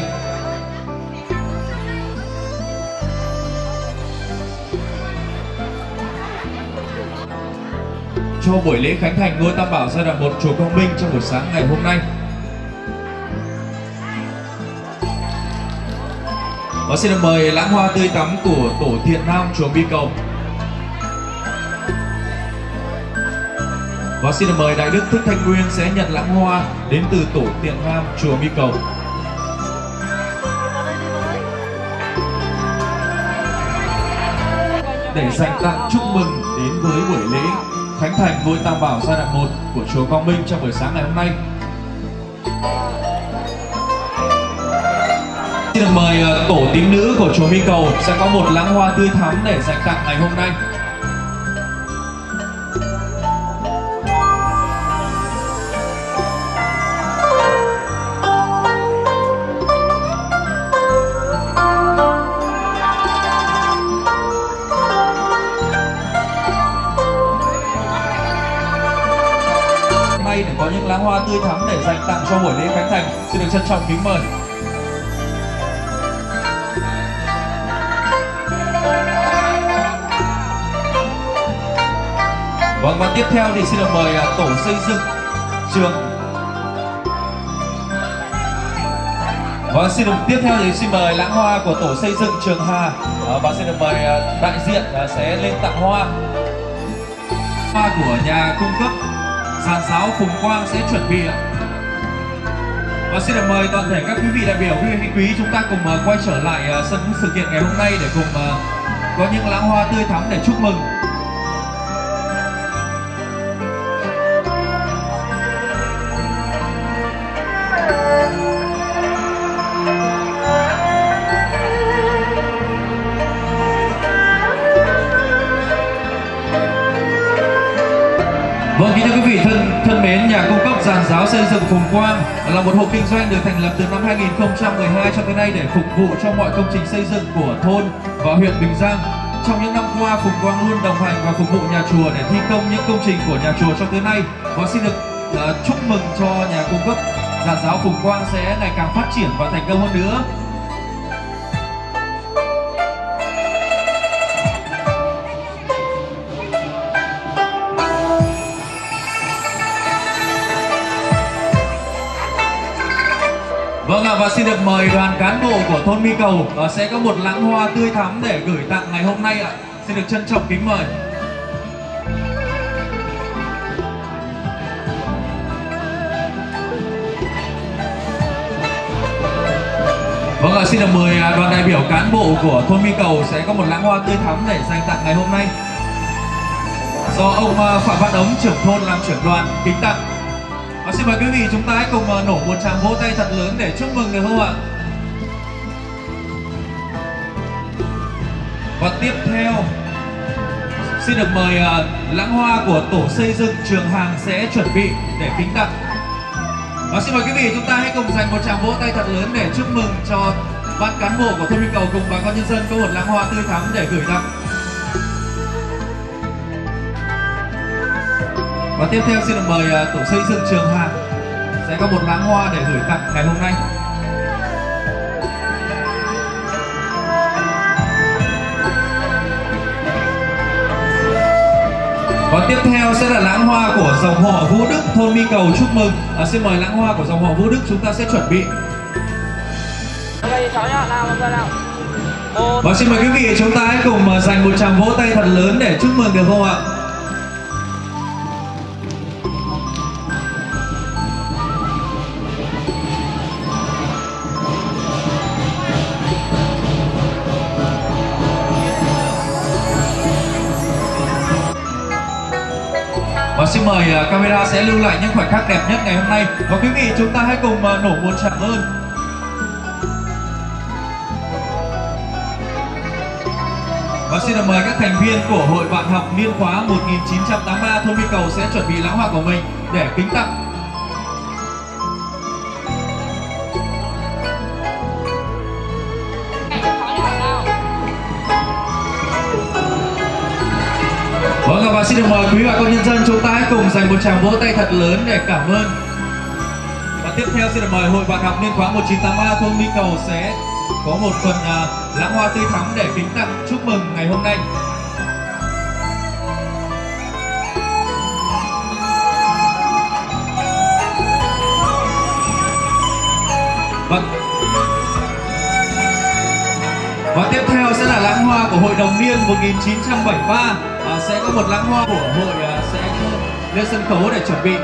[SPEAKER 3] Cho buổi lễ khánh thành ngôi Tam Bảo giai đoạn 1 chùa Quang Minh trong buổi sáng ngày hôm nay. Và xin được mời lãng hoa tươi tắm của tổ Thiện Nam chùa Mi Cầu. Và xin được mời Đại Đức Thích Thanh Nguyên sẽ nhận lãng hoa đến từ tổ Thiện Nam chùa Mi Cầu. Để dành tặng chúc mừng đến với buổi lễ khánh thành ngôi Tam Bảo giai đoạn 1 của chùa Quang Minh trong buổi sáng ngày hôm nay. Xin được mời tổ tín nữ của chùa Mi Cầu sẽ có một lãng hoa tươi thắm để dành tặng ngày hôm nay. Để có những lãng hoa tươi thắm để dành tặng cho buổi lễ khánh thành, xin được trân trọng kính mời. Vâng, và tiếp theo thì xin được mời tổ xây dựng trường. Và tiếp theo thì xin mời lãng hoa của tổ xây dựng Trường Hà và xin được mời đại diện sẽ lên tặng hoa. Hoa của nhà cung cấp Giàn giáo Phùng Quang sẽ chuẩn bị. Và xin được mời toàn thể các quý vị đại biểu, quý vị khách quý chúng ta cùng quay trở lại sân sự kiện ngày hôm nay để cùng có những lãng hoa tươi thắm để chúc mừng. Vâng, kính thưa quý vị thân mến, nhà cung cấp giàn giáo xây dựng Phùng Quang là một hộ kinh doanh được thành lập từ năm 2012 cho tới nay để phục vụ cho mọi công trình xây dựng của thôn và huyện Bình Giang. Trong những năm qua, Phùng Quang luôn đồng hành và phục vụ nhà chùa để thi công những công trình của nhà chùa cho tới nay. Và xin được chúc mừng cho nhà cung cấp giàn giáo Phùng Quang sẽ ngày càng phát triển và thành công hơn nữa. Vâng ạ, và xin được mời đoàn cán bộ của thôn Mi Cầu sẽ có một lãng hoa tươi thắm để gửi tặng ngày hôm nay ạ. Xin được trân trọng kính mời. Vâng ạ, xin được mời đoàn đại biểu cán bộ của thôn Mi Cầu sẽ có một lãng hoa tươi thắm để dành tặng ngày hôm nay. Do ông Phạm Văn Ống, trưởng thôn làm trưởng đoàn kính tặng. Và xin mời quý vị chúng ta hãy cùng nổ một tràng vỗ tay thật lớn để chúc mừng được không ạ? Và tiếp theo xin được mời lãng hoa của tổ xây dựng Trường Hàng sẽ chuẩn bị để kính tặng. Và xin mời quý vị chúng ta hãy cùng dành một tràng vỗ tay thật lớn để chúc mừng cho ban cán bộ của thôn Mi Cầu cùng bà con nhân dân có một lãng hoa tươi thắm để gửi tặng. Và tiếp theo xin được mời tổ xây dựng Trường Hàng sẽ có một lãng hoa để gửi tặng ngày hôm nay. Và tiếp theo sẽ là lãng hoa của dòng họ Vũ Đức thôn Mi Cầu chúc mừng. Xin mời lãng hoa của dòng họ Vũ Đức chúng ta sẽ chuẩn bị. Và xin mời quý vị chúng ta hãy cùng dành một tràng vỗ tay thật lớn để chúc mừng được không ạ? Và xin mời camera sẽ lưu lại những khoảnh khắc đẹp nhất ngày hôm nay. Và quý vị chúng ta hãy cùng nổ một tràng ơn. Và xin được mời các thành viên của Hội Bạn học niên khóa 1983 thôn Mi Cầu sẽ chuẩn bị lãng hoa của mình để kính tặng. Vâng, và xin được mời quý bà con nhân dân chúng ta hãy cùng dành một tràng vỗ tay thật lớn để cảm ơn. Và tiếp theo xin được mời Hội Bạn học Niên khóa 1983 thôn Minh Cầu sẽ có một phần lãng hoa tươi thắm để kính tặng chúc mừng ngày hôm nay. Vâng. Và tiếp theo sẽ là lãng hoa của Hội Đồng Niên 1973. Sẽ có một lãng hoa của hội sẽ lên sân khấu để chuẩn bị.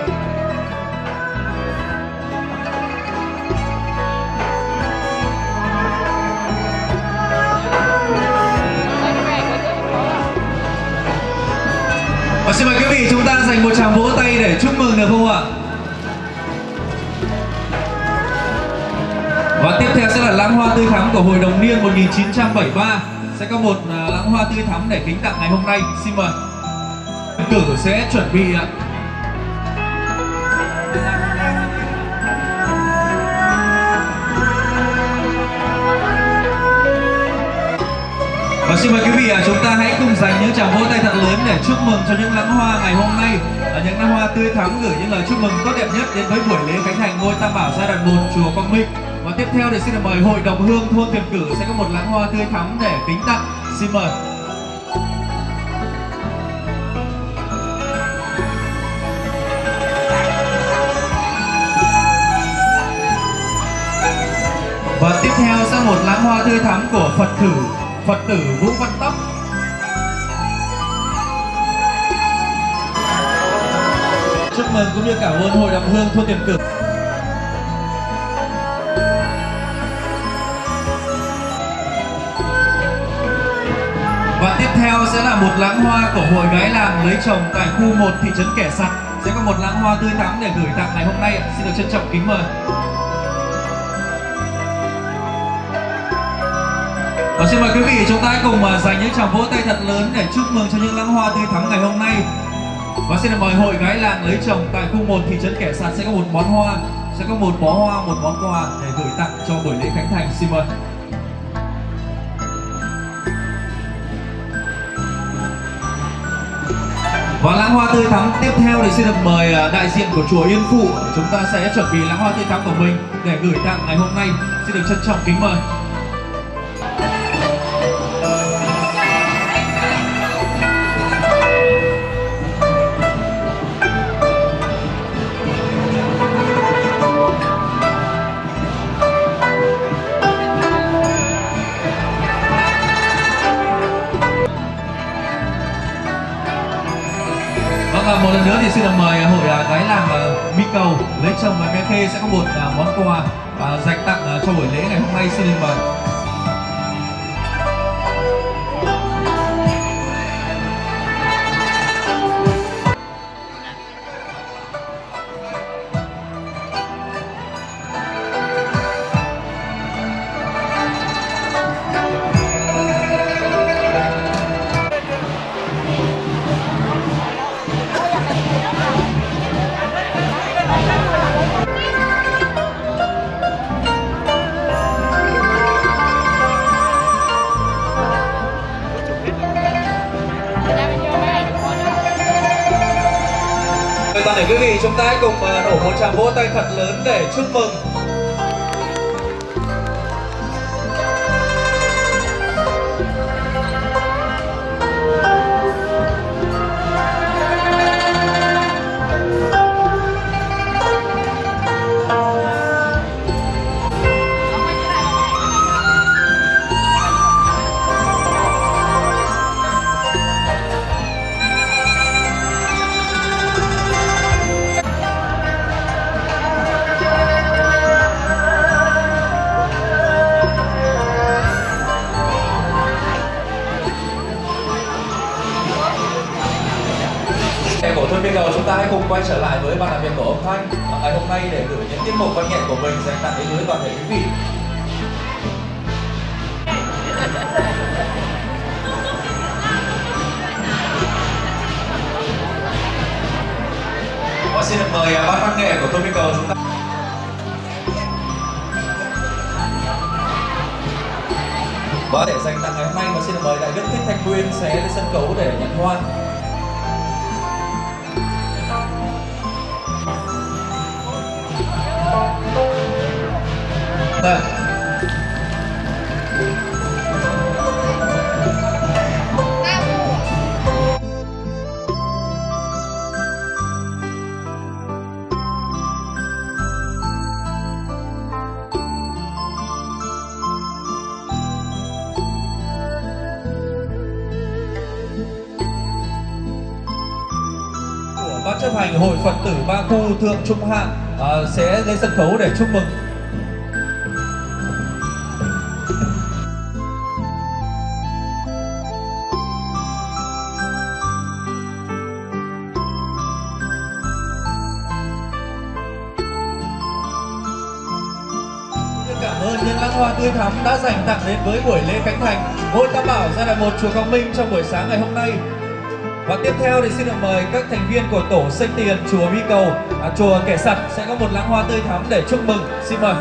[SPEAKER 3] Và xin mời quý vị chúng ta dành một tràng vỗ tay để chúc mừng được không ạ? Và tiếp theo sẽ là lãng hoa tươi thắm của Hội Đồng Niên 1973. Sẽ có một lãng hoa tươi thắm để kính tặng ngày hôm nay. Xin mời. Cử sẽ chuẩn bị ạ. Và xin mời quý vị chúng ta hãy cùng dành những tràng vỗ tay thật lớn để chúc mừng cho những lãng hoa ngày hôm nay. Những lãng hoa tươi thắm gửi những lời chúc mừng tốt đẹp nhất đến với buổi lễ khánh thành ngôi Tam Bảo giai đoạn 1 chùa Quang Minh. Và tiếp theo thì xin được mời Hội Đồng Hương thôn Tiền Cử sẽ có một lãng hoa tươi thắm để kính tặng. Xin mời. Và tiếp theo sẽ một lãng hoa tươi thắm của Phật tử Vũ Văn Tóc. Chúc mừng cũng như cảm ơn Hội Đồng Hương thôn Tiền Cử. Và tiếp theo sẽ là một lãng hoa của Hội Gái Làng lấy chồng tại khu 1 thị trấn Kẻ Sặt. Sẽ có một lãng hoa tươi thắm để gửi tặng ngày hôm nay. Xin được trân trọng kính mời. Và xin mời quý vị chúng ta hãy cùng dành những tràng vỗ tay thật lớn để chúc mừng cho những lãng hoa tươi thắm ngày hôm nay. Và xin được mời Hội Gái Làng lấy chồng tại khu 1 thị trấn Kẻ Sặt sẽ có một món hoa, sẽ có một bó hoa, một món quà để gửi tặng cho buổi lễ khánh thành. Xin mời. Và lãng hoa tươi thắm tiếp theo thì xin được mời đại diện của chùa Yên Phụ. Chúng ta sẽ chuẩn bị lãng hoa tươi thắm của mình để gửi tặng ngày hôm nay. Xin được trân trọng kính mời. Một lần nữa thì xin được mời Hội Gái Làng Minh Cầu lấy chồng và Mẹ Khê sẽ có một món quà dành tặng cho buổi lễ ngày hôm nay. Xin được mời. Toàn thể quý vị chúng ta hãy cùng nổ một tràng vỗ tay thật lớn để chúc mừng. Của thôn Biên Cầu chúng ta hãy cùng quay trở lại với ban làm việc của ông Thanh ngày hôm nay để gửi những tiết mục văn nghệ của mình dành tặng đến với toàn thể quý vị. Và xin được mời ban văn nghệ của thôn Biên Cầu chúng ta. Và để dành tặng ngày hôm nay, và xin được mời đại đức Thích Thanh Nguyên sẽ lên sân khấu để nhận hoa. ạ. Ban chấp hành Hội Phật tử Ba Khu Thượng Trung Hạ sẽ lên sân khấu để chúc mừng. Cảm ơn những lãng hoa tươi thắm đã dành tặng đến với buổi lễ khánh thành Ngôi Tam Bảo giai đoạn 1 chùa Quang Minh trong buổi sáng ngày hôm nay. Và tiếp theo thì xin được mời các thành viên của tổ Xanh Tiền chùa Mi Cầu, chùa Kẻ Sặt sẽ có một lãng hoa tươi thắm để chúc mừng. Xin mời.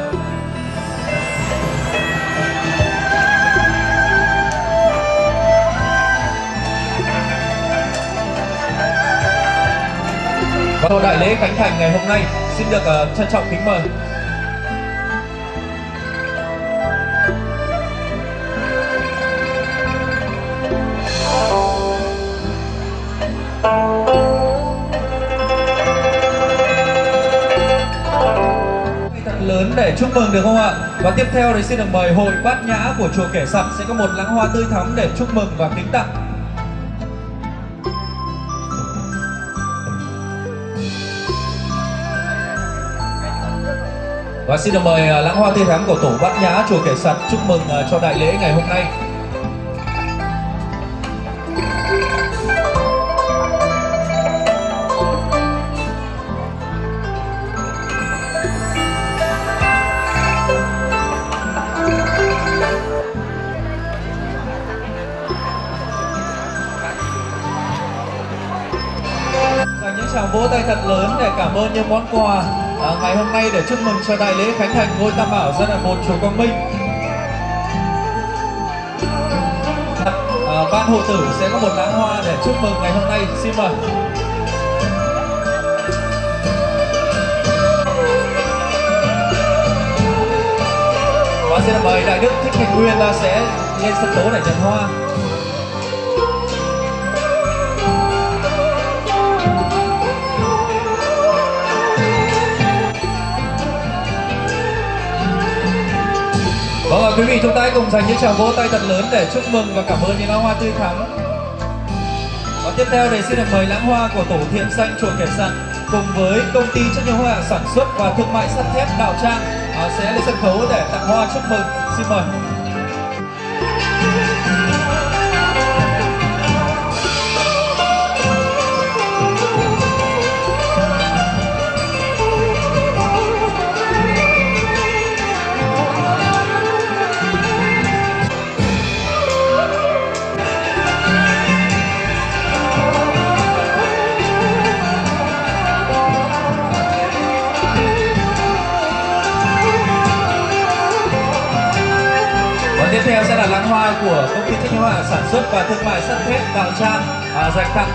[SPEAKER 3] Và tổ đại lễ khánh thành ngày hôm nay xin được trân trọng kính mời. Thật lớn để chúc mừng được không ạ? Và tiếp theo thì xin được mời Hội Bát Nhã của chùa Kẻ Sặt sẽ có một lãng hoa tươi thắm để chúc mừng và kính tặng. Và xin được mời lãng hoa tươi thắm của tổ Bát Nhã chùa Kẻ Sặt chúc mừng cho đại lễ ngày hôm nay. Dành những tràng vỗ tay thật lớn để cảm ơn những món quà ngày hôm nay để chúc mừng cho đại lễ khánh thành Ngôi Tam Bảo giai đoạn 1 chùa Quang Minh. Ban hộ tử sẽ có một lãng hoa để chúc mừng ngày hôm nay. Xin mời. Và xin mời Đại Đức Thích Thành Nguyên sẽ lên sân khấu để nhận hoa. Vâng, quý vị chúng ta hãy cùng dành những tràng vỗ tay thật lớn để chúc mừng và cảm ơn những lãng hoa tươi thắm. Và tiếp theo đây xin được mời lãng hoa của tổ Thiện Xanh chùa Kẻ Sặt cùng với công ty trách nhiệm hữu hạn sản xuất và thương mại sắt thép Đạo Trang sẽ lên sân khấu để tặng hoa chúc mừng. Xin mời. Tiếp theo sẽ là lãng hoa của công ty trách nhiệm hữu hạn sản xuất và thương mại sắt thép Đạo Trang dành tặng.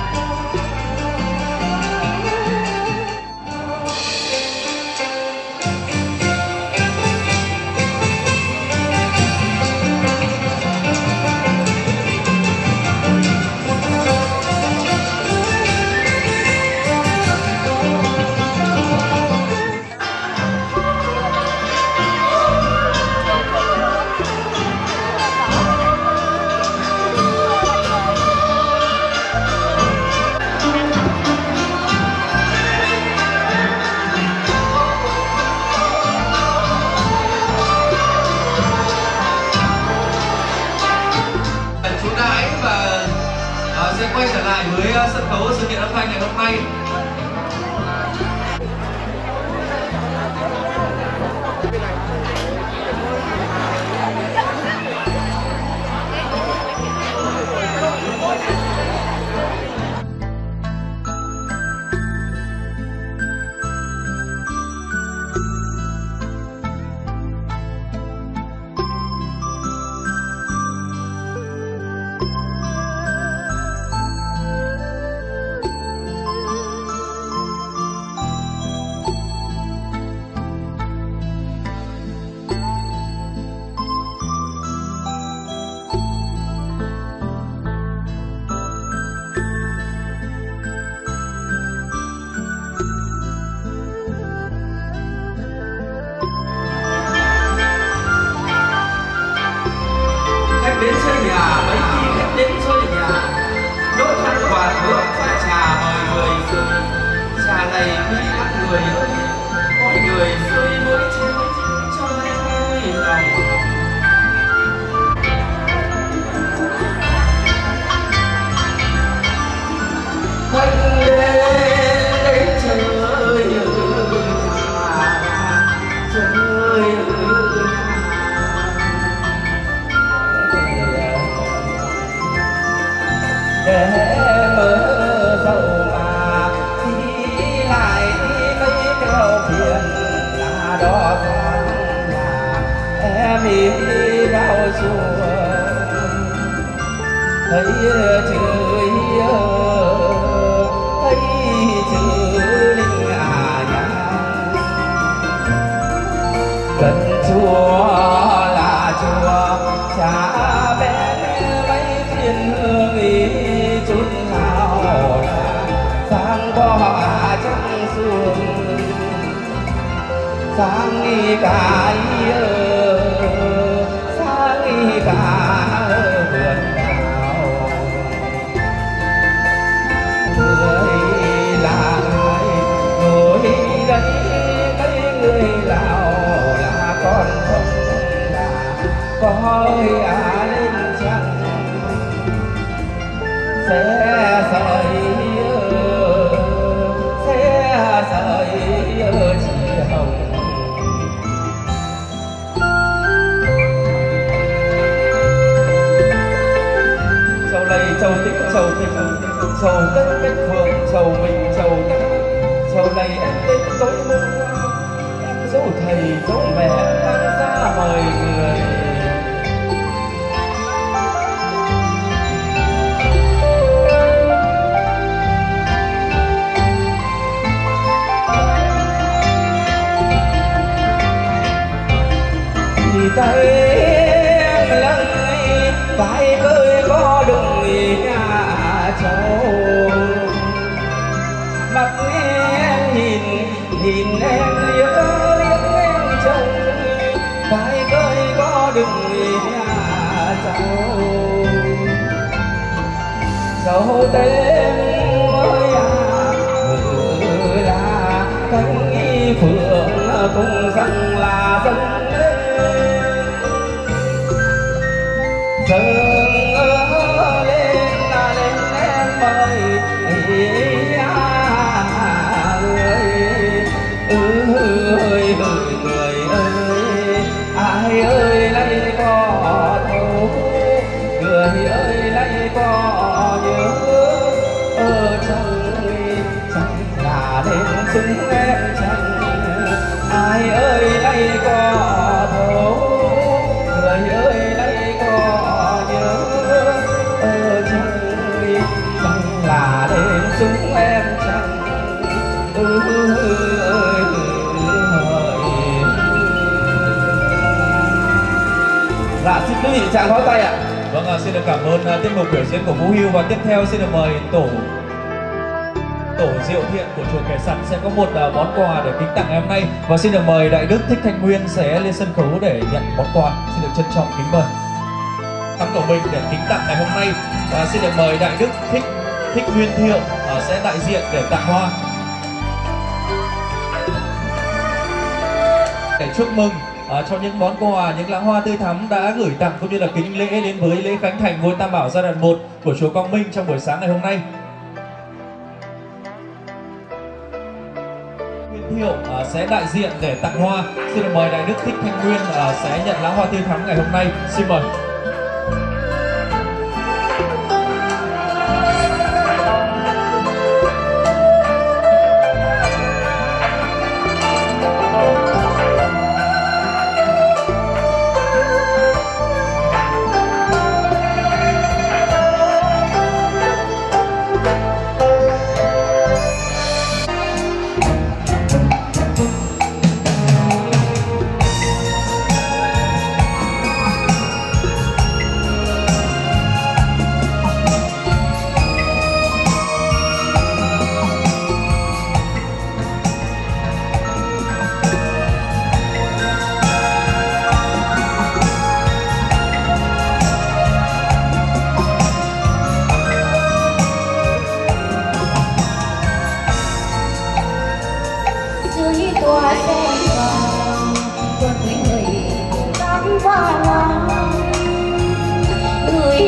[SPEAKER 3] Sẽ quay trở lại với sân khấu sự kiện âm thanh ngày hôm nay.
[SPEAKER 6] đến chơi nhà, mấy khi khách đến chơi nhà, đốt than quạt hương pha trà mời người rơi. Trà này quý các người ơi, mọi người rơi mới trao cho hơi lòng. Khách đến đây chơi để mơ dầu mà đi lại mấy keo phiền là đó sang nhà em đi vào chùa thấy chữ linh nhang gần chùa là chùa cha bé mấy thiên hương ý chút nào sang qua trăng xuồng sang đi cả sang đi cả vườn đào người là người ngồi đây mấy người Lào là con không là có ơi à lên trăng sẽ sợi chỉ hồng châu lầy châu tích châu tình châu tất cách phượng châu mình châu tất châu lầy em tích tối mưa em dấu thầy dấu mẹ tan ra mời người. Tay em lưng phải cười có đừng nhà châu mặt em nhìn em liếc em trông phải cười có đừng nhà châu tên mới là cánh phượng cùng rằng là dân dâng lên em ơi người ơi ai ơi lấy có thấu người ơi lấy có nhớ chẳng là đến chúng em chẳng ai ơi lấy có thấu người ơi lấy có nhớ chẳng là đến chúng em chẳng
[SPEAKER 3] Dạ xin quý vị chàng pháo tay ạ. Vâng, xin được cảm ơn tiết mục biểu diễn của Vũ Hưu và tiếp theo xin được mời tổ Diệu Thiện của chùa Kẻ Sặt sẽ có một món quà để kính tặng ngày hôm nay và xin được mời Đại Đức Thích Thanh Nguyên sẽ lên sân khấu để nhận món quà. Xin được trân trọng kính mời thắng của mình để kính tặng ngày hôm nay và xin được mời Đại Đức Thích Nguyên Thiệu sẽ đại diện để tặng hoa để chúc mừng cho những món quà, những lẵng hoa tươi thắm đã gửi tặng cũng như là kính lễ đến với lễ khánh thành ngôi Tam Bảo giai đoạn 1 của chùa Quang Minh trong buổi sáng ngày hôm nay. Nguyên Thiệu sẽ đại diện để tặng hoa. Xin được mời Đại Đức Thích Thanh Nguyên sẽ nhận lẵng hoa tươi thắm ngày hôm nay. Xin mời.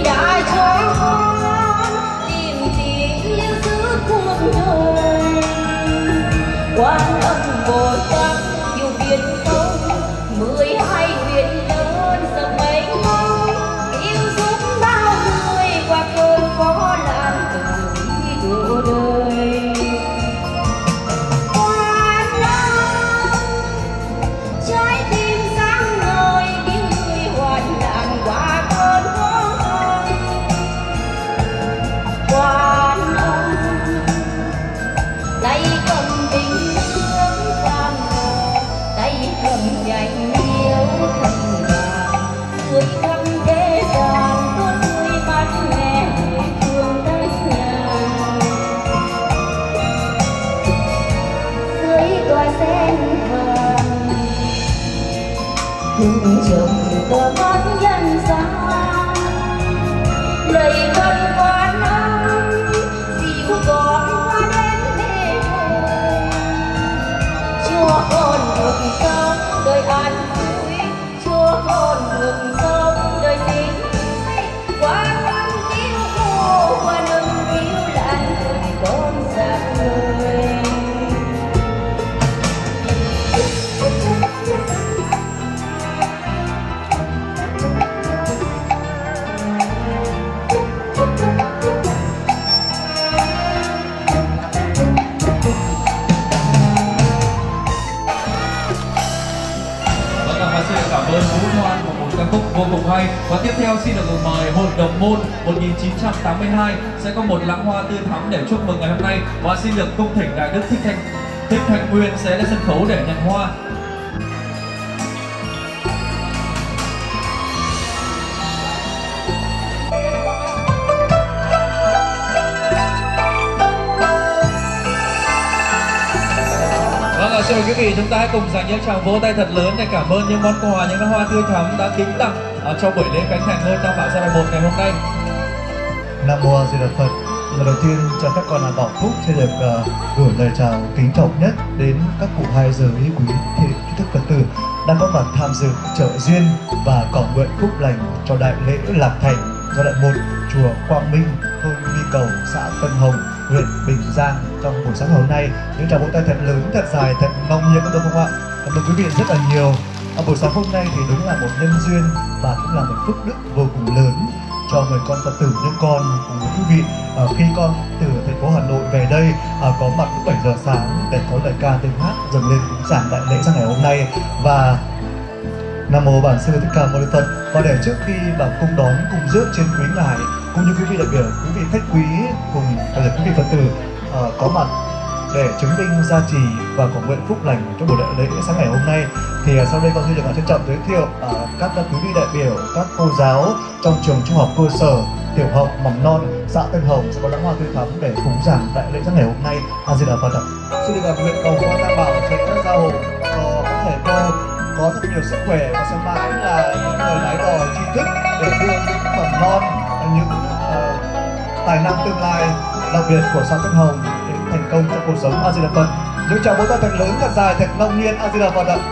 [SPEAKER 2] người đã cho con tìm tìm lưu giữ cuộc đời. Quan âm Bồ Tát yêu biển không 12 nguyện lớn rộng mênh mông, yêu giúp bao người qua cơn khó nạn từ độ đời. Quan âm trái tim sáng ngời cứu người hoạn nạn qua cơn khó khăn. Quan âm tay cầm bình nước cam ngò, tay cầm nhành liễu thần vàng, tươi khắp thế gian có người mắt mẹ người thương đất nhà. Dưới đóa sen vàng hương trồng tơ mắt nhân gian, lời khấn Quan âm dịu gọi qua đến bề đời. Cho con được sống đời an vui, cho con được sống đời tình vui. Quan âm cứu khổ, Quan âm cứu nạn người con dạng người.
[SPEAKER 3] Và xin cảm ơn Vũ Loan của một ca khúc vô cùng hay. Và tiếp theo xin được mời Hội Đồng Môn 1982 sẽ có một lãng hoa tươi thắm để chúc mừng ngày hôm nay. Và xin được cung thỉnh Đại Đức Thích Thanh Nguyên sẽ lên sân khấu để nhận hoa. Vâng, xin mời quý vị chúng ta hãy cùng dành những tràng vỗ tay thật lớn để cảm ơn những món quà, những hoa tươi thắm đã kính tặng cho buổi lễ khánh thành ngôi Tam Bảo Gia Đại 1 ngày hôm nay.
[SPEAKER 7] Nam Mô A Di Đà Phật. Lần đầu tiên cho các con là Bảo Phúc sẽ được gửi lời chào kính trọng nhất đến các cụ hai giới quý tri thức Phật tử đang có mặt tham dự trợ duyên và cầu nguyện phúc lành cho đại lễ Lạc Thành Giai đoạn 1 chùa Quang Minh, thôn Mi Cầu, xã Tân Hồng, huyện Bình Giang trong buổi sáng hôm nay. Những tràng vỗ tay thật lớn, thật dài, thật nồng nhiệt, đúng không ạ? Cảm ơn quý vị rất là nhiều. Buổi sáng hôm nay thì đúng là một nhân duyên và cũng là một phước đức vô cùng lớn cho người con Phật tử như con cùng với quý vị. Khi con từ thành phố Hà Nội về đây có mặt lúc 7 giờ sáng để có lời ca tiếng hát dâng lên cúng dường đại lễ sang ngày hôm nay. Và Nam Mô Bản Sư Thích Ca Mâu Ni Phật. Và để trước khi vào cung đón cung rước trên quý ngài cũng như quý vị đại biểu, quý vị khách quý cùng tất cả quý vị Phật tử có mặt để chứng minh gia trì và cầu nguyện phúc lành cho buổi đại lễ sáng ngày hôm nay, thì sau đây con xin được trân trọng giới thiệu các quý vị đại biểu, các cô giáo trong trường trung học cơ sở, tiểu học, mầm non xã Tân Hồng sẽ có lãng hoa tươi thắm để cúng dường đại lễ sáng ngày hôm nay. A Di Đà Phật ạ. Xin được nguyện cầu quan Tam Bảo sẽ gia hộ cho các thầy cô có thật nhiều sức khỏe và sẽ mãi là những người lái đò tri thức để đưa những mầm non, những tài năng tương lai đặc biệt của xã Tân Hồng đến thành công trong cuộc sống. A Di Đà Phật. Những tràng vỗ tay thật lớn, thật dài, thật nồng nhiệt. A Di Đà Phật ạ.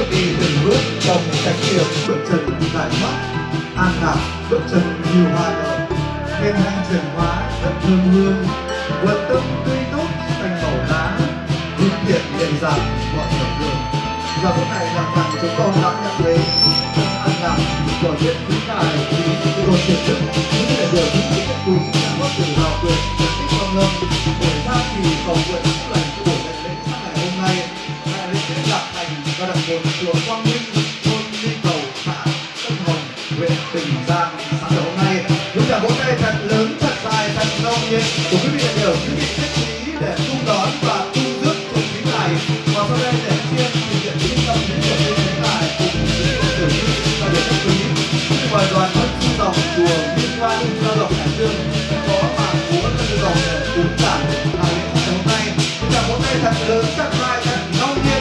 [SPEAKER 7] đi từng bước trong trách nhiệm, bước chân giải thoát an lạc, bước chân nhiều hoa nở thiên hành chuyển hóa đất hương hương vượt tâm tươi tốt xanh màu lá hương thiện nhẹ nhàng mọi nẻo đường. Giờ phút này rằng chúng con đã nhận lấy an lạc của những quý tài quý đồ truyền thức những đại biểu những quý khách quý đã có từ hào quyền tích con lâm để ra thì cầu nguyện chúc lành cho buổi lễ sáng ngày hôm nay. Đại lễ lễ lạc thành và đặc biệt chùa Quang Minh thôn Linh Cầu xã Tân Hồng huyện Bình Giang sáng ngày hôm nay. Chúng ta vỗ tay thật lớn thật dài thật nồng nhiệt của quý vị đại biểu quý vị khách quý để tung đón và tung rước không khí này. Và sau đây để chiên thực hiện những tâm lý của quý vị lại cùng tiểu thư và đại biểu quý mời đoàn thân sư dòng chùa Liên Quan Lao động Hải Dương có bà Chúa Sư Dòng để cúng giảng ngày hôm nay. Chúng ta vỗ tay thật lớn thật dài thật nồng nhiệt.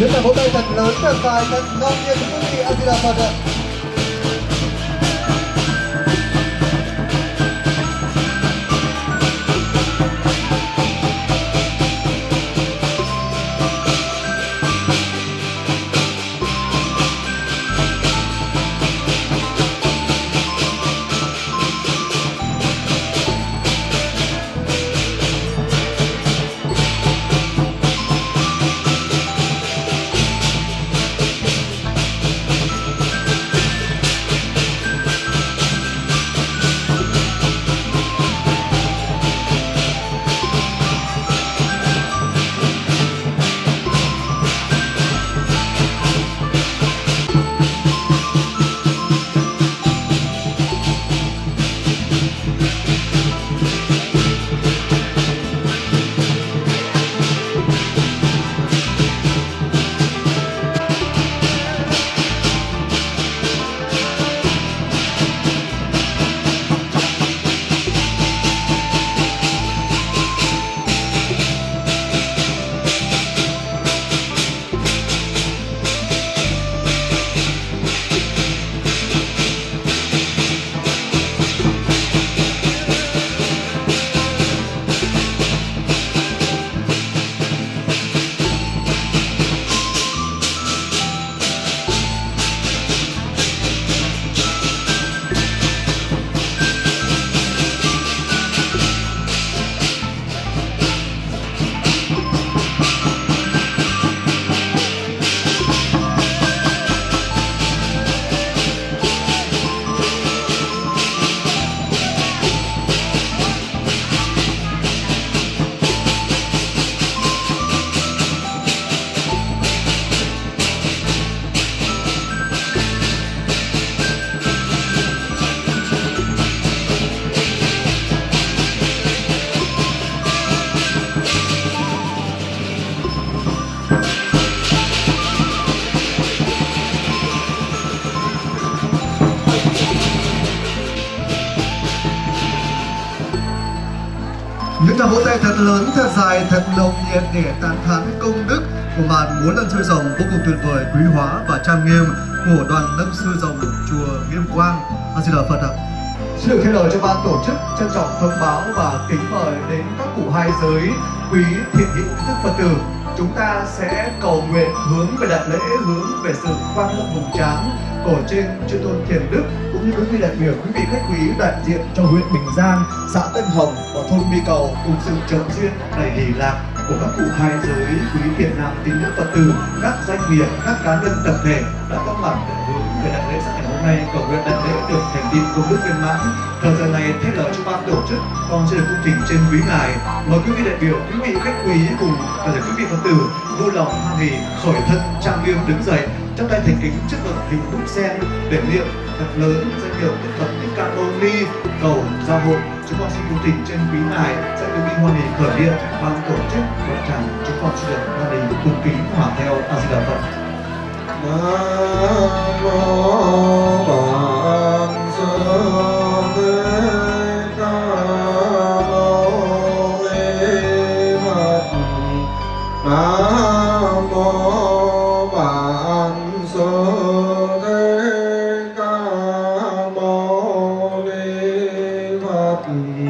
[SPEAKER 7] Những tràng vỗ tay thật lớn, thật dài, thật ngon nhiệt cho quý vị. A Di Đà Phật ạ. Những tràng vỗ tay thật lớn, thật dài, thật nồng nhiệt để tán thán công đức của màn múa lân sư rồng vô cùng tuyệt vời, quý hóa và trang nghiêm của đoàn lân sư rồng chùa Nghiêm Quang. A Di Đà Phật ạ. Xin được thay lời cho ban tổ chức trân trọng thông báo và kính mời đến các cụ hai giới, quý thiện hữu đức Phật tử. Chúng ta sẽ cầu nguyện hướng về đại lễ, hướng về sự quang lâm hùng tráng của trên chư tôn Thiền Đức, cũng như quý vị đại biểu, quý vị khách quý đại diện cho huyện Bình Giang, xã Tân Hồng và thôn Mi Cầu cùng sự trợ duyên đầy hỷ lạc của các cụ hai giới, quý thiện nam tín nữ Phật tử, các doanh nghiệp, các cá nhân tập thể đã có mặt để hướng về đại lễ sáng ngày hôm nay, cầu nguyện đại lễ được thành tín công đức viên mãn. Thời giờ này thay lời cho ban tổ chức, con sẽ được cung thỉnh trên quý ngài. Mời quý vị đại biểu, quý vị khách quý cùng toàn thể quý vị Phật tử vui lòng hoan hỉ khởi thân trang nghiêm đứng dậy, trong tay thành kính trước ngực hình bút sen để niệm thật lớn danh hiệu Đức Phật Thích Ca Mâu Ni cầu gia hộ. Chúng con xin cung thỉnh trên quý ngài sẽ được đi hoan hỉ khởi điện ban tổ chức và chẳng chúng con xin được hoan hỉ cùng kính hòa theo. A Di Đà Phật.
[SPEAKER 6] Nam mô Bổn Sư Thích Ca Mâu Ni Phật. Nam mô Bổn Sư Thích Ca Mâu Ni Phật.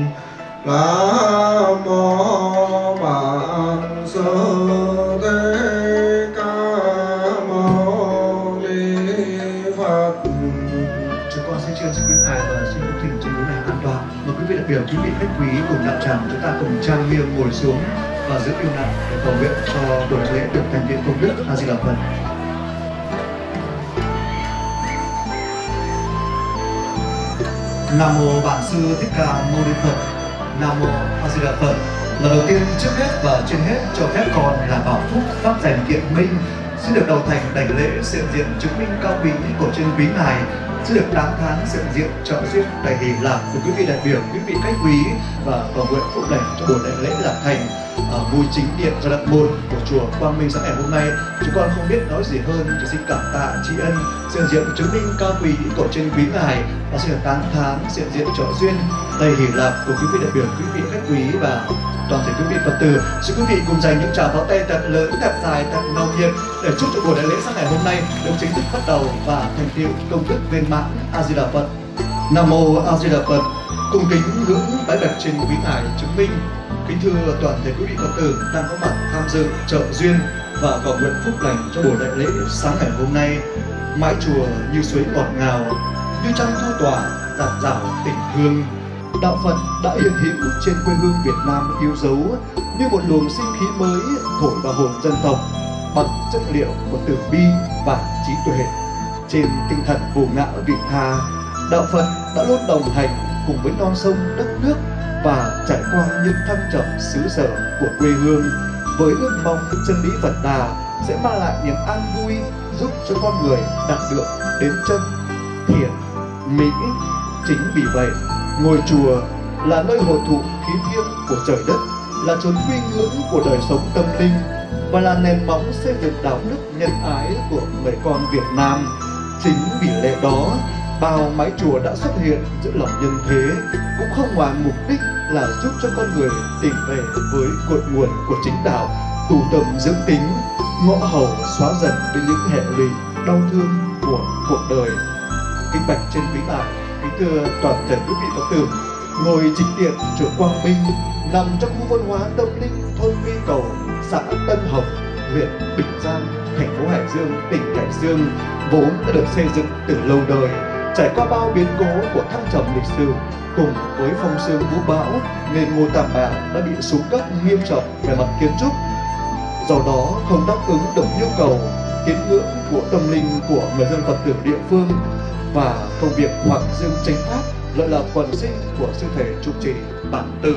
[SPEAKER 6] Nam mô Bổn Sư Thích Ca Mâu Ni Phật.
[SPEAKER 7] Chúng con sẽ chưa xin quý ngài và xin cung thỉnh trên núi này an toàn. Mời quý vị đại biểu, quý vị khách quý cùng đạo tràng chúng ta cùng trang nghiêm ngồi xuống và giữ im lặng để cầu nguyện cho buổi lễ được thành tín công đức. A Di Đà Phật. Nam mô Bản Sư Thích Ca Mâu Ni Phật. Nam mô A Di Đà Phật. Lần đầu tiên, trước hết và trên hết, cho phép con là bảo phúc pháp rèn kiện minh xin được đầu thành đảnh lễ hiện diện chứng minh cao quý của trên quý ngài, xin được tán thán hiện diện trợ duyên đầy hỷ lạc của quý vị đại biểu, quý vị khách quý và cầu nguyện phúc lành cho buổi đại lễ lạc thành vui chính điện giai đoạn 1 của chùa Quang Minh sáng ngày hôm nay. Chúng con không biết nói gì hơn, chỉ xin cảm tạ tri ân hiện diện chứng minh cao quý của trên quý ngài và xin được tán thán hiện diện trợ duyên đầy hỷ lạc của quý vị đại biểu, quý vị khách quý và toàn thể quý vị Phật tử. Xin quý vị cùng dành những tràng pháo tay thật lớn, thật dài, thật nồng nhiệt để chúc cho buổi đại lễ sáng ngày hôm nay được chính thức bắt đầu và thành tựu công đức viên mãn. A Di Đà Phật. Nam mô A Di Đà Phật. Cung kính ngưỡng bái bạch trên quý ngài chứng minh. Kính thưa toàn thể quý vị Phật tử đang có mặt tham dự trợ duyên và cầu nguyện phúc lành cho buổi đại lễ sáng ngày hôm nay. Mái chùa như suối ngọt ngào, như trăng thu tỏa dạt dào tình thương. Đạo Phật đã hiện hữu trên quê hương Việt Nam yêu dấu như một luồng sinh khí mới thổi vào hồn dân tộc bằng chất liệu của từ bi và trí tuệ. Trên tinh thần vô ngã vị tha, đạo Phật đã luôn đồng hành cùng với non sông đất nước và trải qua những thăng trầm xứ sở của quê hương với ước mong chân lý Phật Đà sẽ mang lại niềm an vui, giúp cho con người đạt được đến chân thiện mỹ. Chính vì vậy, ngôi chùa là nơi hội tụ khí thiêng của trời đất, là chốn quy ngưỡng của đời sống tâm linh và là nền móng xây dựng đạo đức nhân ái của người con Việt Nam. Chính vì lẽ đó, bao mái chùa đã xuất hiện giữa lòng nhân thế cũng không ngoài mục đích là giúp cho con người tìm về với cội nguồn của chính đạo, tu tâm dưỡng tính, ngõ hầu xóa dần đến những hệ lụy đau thương của cuộc đời. Kính bạch trên quý ngài, kính thưa toàn thể quý vị Phật tử, ngôi chính điện chùa Quang Minh nằm trong khu văn hóa tâm linh thôn Quy Cầu, xã Tân Hồng, huyện Bình Giang, thành phố Hải Dương, tỉnh Hải Dương, vốn đã được xây dựng từ lâu đời, trải qua bao biến cố của thăng trầm lịch sử cùng với phong sương vũ bão nên ngôi Tam Bảo đã bị xuống cấp nghiêm trọng về mặt kiến trúc, do đó không đáp ứng được nhu cầu tín ngưỡng của tâm linh của người dân Phật tử địa phương và công việc Hoàng Dương Chánh Pháp lại là phần sinh của sư thể trụ trì Bản Tự.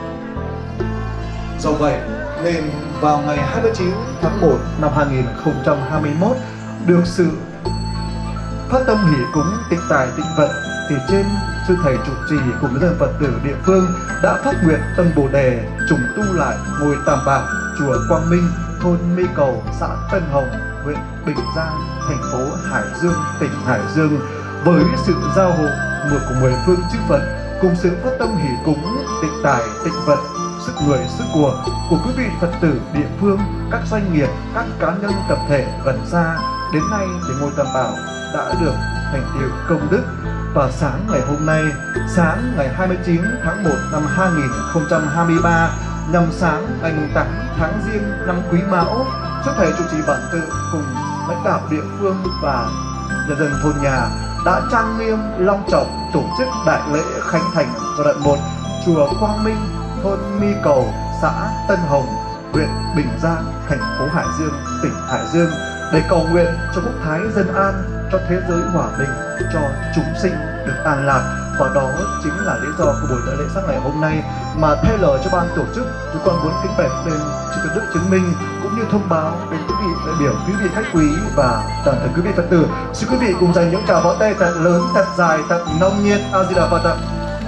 [SPEAKER 7] Do vậy nên vào ngày 29 tháng 1 năm 2021 được sự phát tâm hỷ cúng tịnh tài tịnh vận thì trên sư thầy trụ trì cùng với dân Phật tử địa phương đã phát nguyện tâm Bồ đề trùng tu lại ngôi Tam Bảo chùa Quang Minh, thôn Mi Cầu, xã Tân Hồng, huyện Bình Giang, thành phố Hải Dương, tỉnh Hải Dương với sự giao hộ của 10 phương chư Phật cùng sự phát tâm hỷ cúng tịnh tài tịnh vận, sức người sức của quý vị Phật tử địa phương, các doanh nghiệp, các cá nhân tập thể gần xa. Đến nay thì ngôi Tam Bảo đã được thành tựu công đức. Và sáng ngày hôm nay, sáng ngày 29 tháng 1 năm 2023, nhằm sáng ngày 8 tháng Giêng năm Quý Mão, sư thầy trụ trì Bản Tự cùng lãnh đạo địa phương và nhân dân thôn nhà đã trang nghiêm long trọng tổ chức đại lễ khánh thành giai đoạn 1 chùa Quang Minh, thôn Mi Cầu, xã Tân Hồng, huyện Bình Giang, thành phố Hải Dương, tỉnh Hải Dương để cầu nguyện cho quốc thái dân an, cho thế giới hòa bình, cho chúng sinh được an lạc. Và đó chính là lý do của buổi đại lễ sáng ngày hôm nay mà thay lời cho ban tổ chức, chúng con muốn kính bạch lên chư Tôn Đức chứng minh cũng như thông báo đến quý vị đại biểu, quý vị khách quý và toàn thể quý vị Phật tử. Xin quý vị cùng dành những tràng pháo tay thật lớn, thật dài, thật nồng nhiệt. A Di Đà Phật ạ.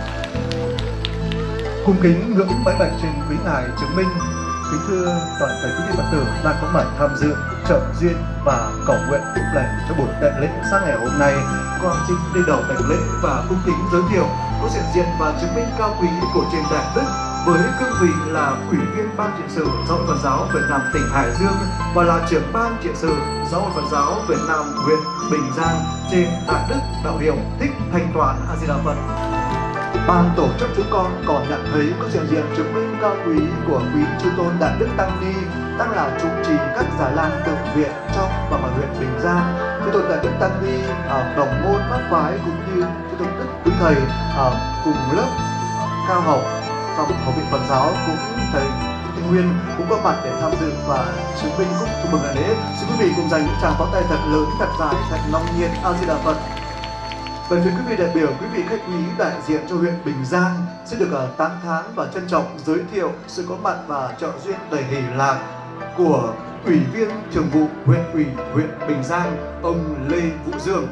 [SPEAKER 7] Cung kính ngưỡng bái bạch trên quý ngài chứng minh. Kính thưa toàn thể quý vị Phật tử đang có mặt tham dự trợ duyên và cầu nguyện phúc lành cho buổi đại lễ sáng ngày hôm nay. Con xin đi đầu đại lễ và cung kính giới thiệu có diện diện và chứng minh cao quý của trên đại đức với cương vị là ủy viên ban trị sự Giáo hội Phật giáo Việt Nam tỉnh Hải Dương và là trưởng ban trị sự Giáo hội Phật giáo Việt Nam huyện Bình Giang trên đại đức đạo hiệu Thích Thanh Toàn. A Di Đà Phật. Ban tổ chức chúng con còn nhận thấy có diện diện chứng minh cao quý của quý chư tôn đại đức tăng ni đang là trụ trì các già làng tự viện trong và ngoài huyện Bình Giang. Chư tôn đại đức tăng ni ở đồng môn bát phái cũng như chư tôn đức quý thầy ở cùng lớp cao học trong học viện Phật giáo cũng thầy Thanh Nguyên cũng có mặt để tham dự và chứng minh cũng chúc mừng đại lễ. Xin quý vị cùng dành những tràng pháo tay thật lớn, thật dài, thật nồng nhiệt. A Di Đà Phật. Về phía quý vị đại biểu, quý vị khách quý đại diện cho huyện Bình Giang sẽ được tán thán và trân trọng giới thiệu sự có mặt và trợ duyên đầy hỷ lạc của Ủy viên Thường vụ huyện ủy huyện Bình Giang, ông Lê Vũ Dương.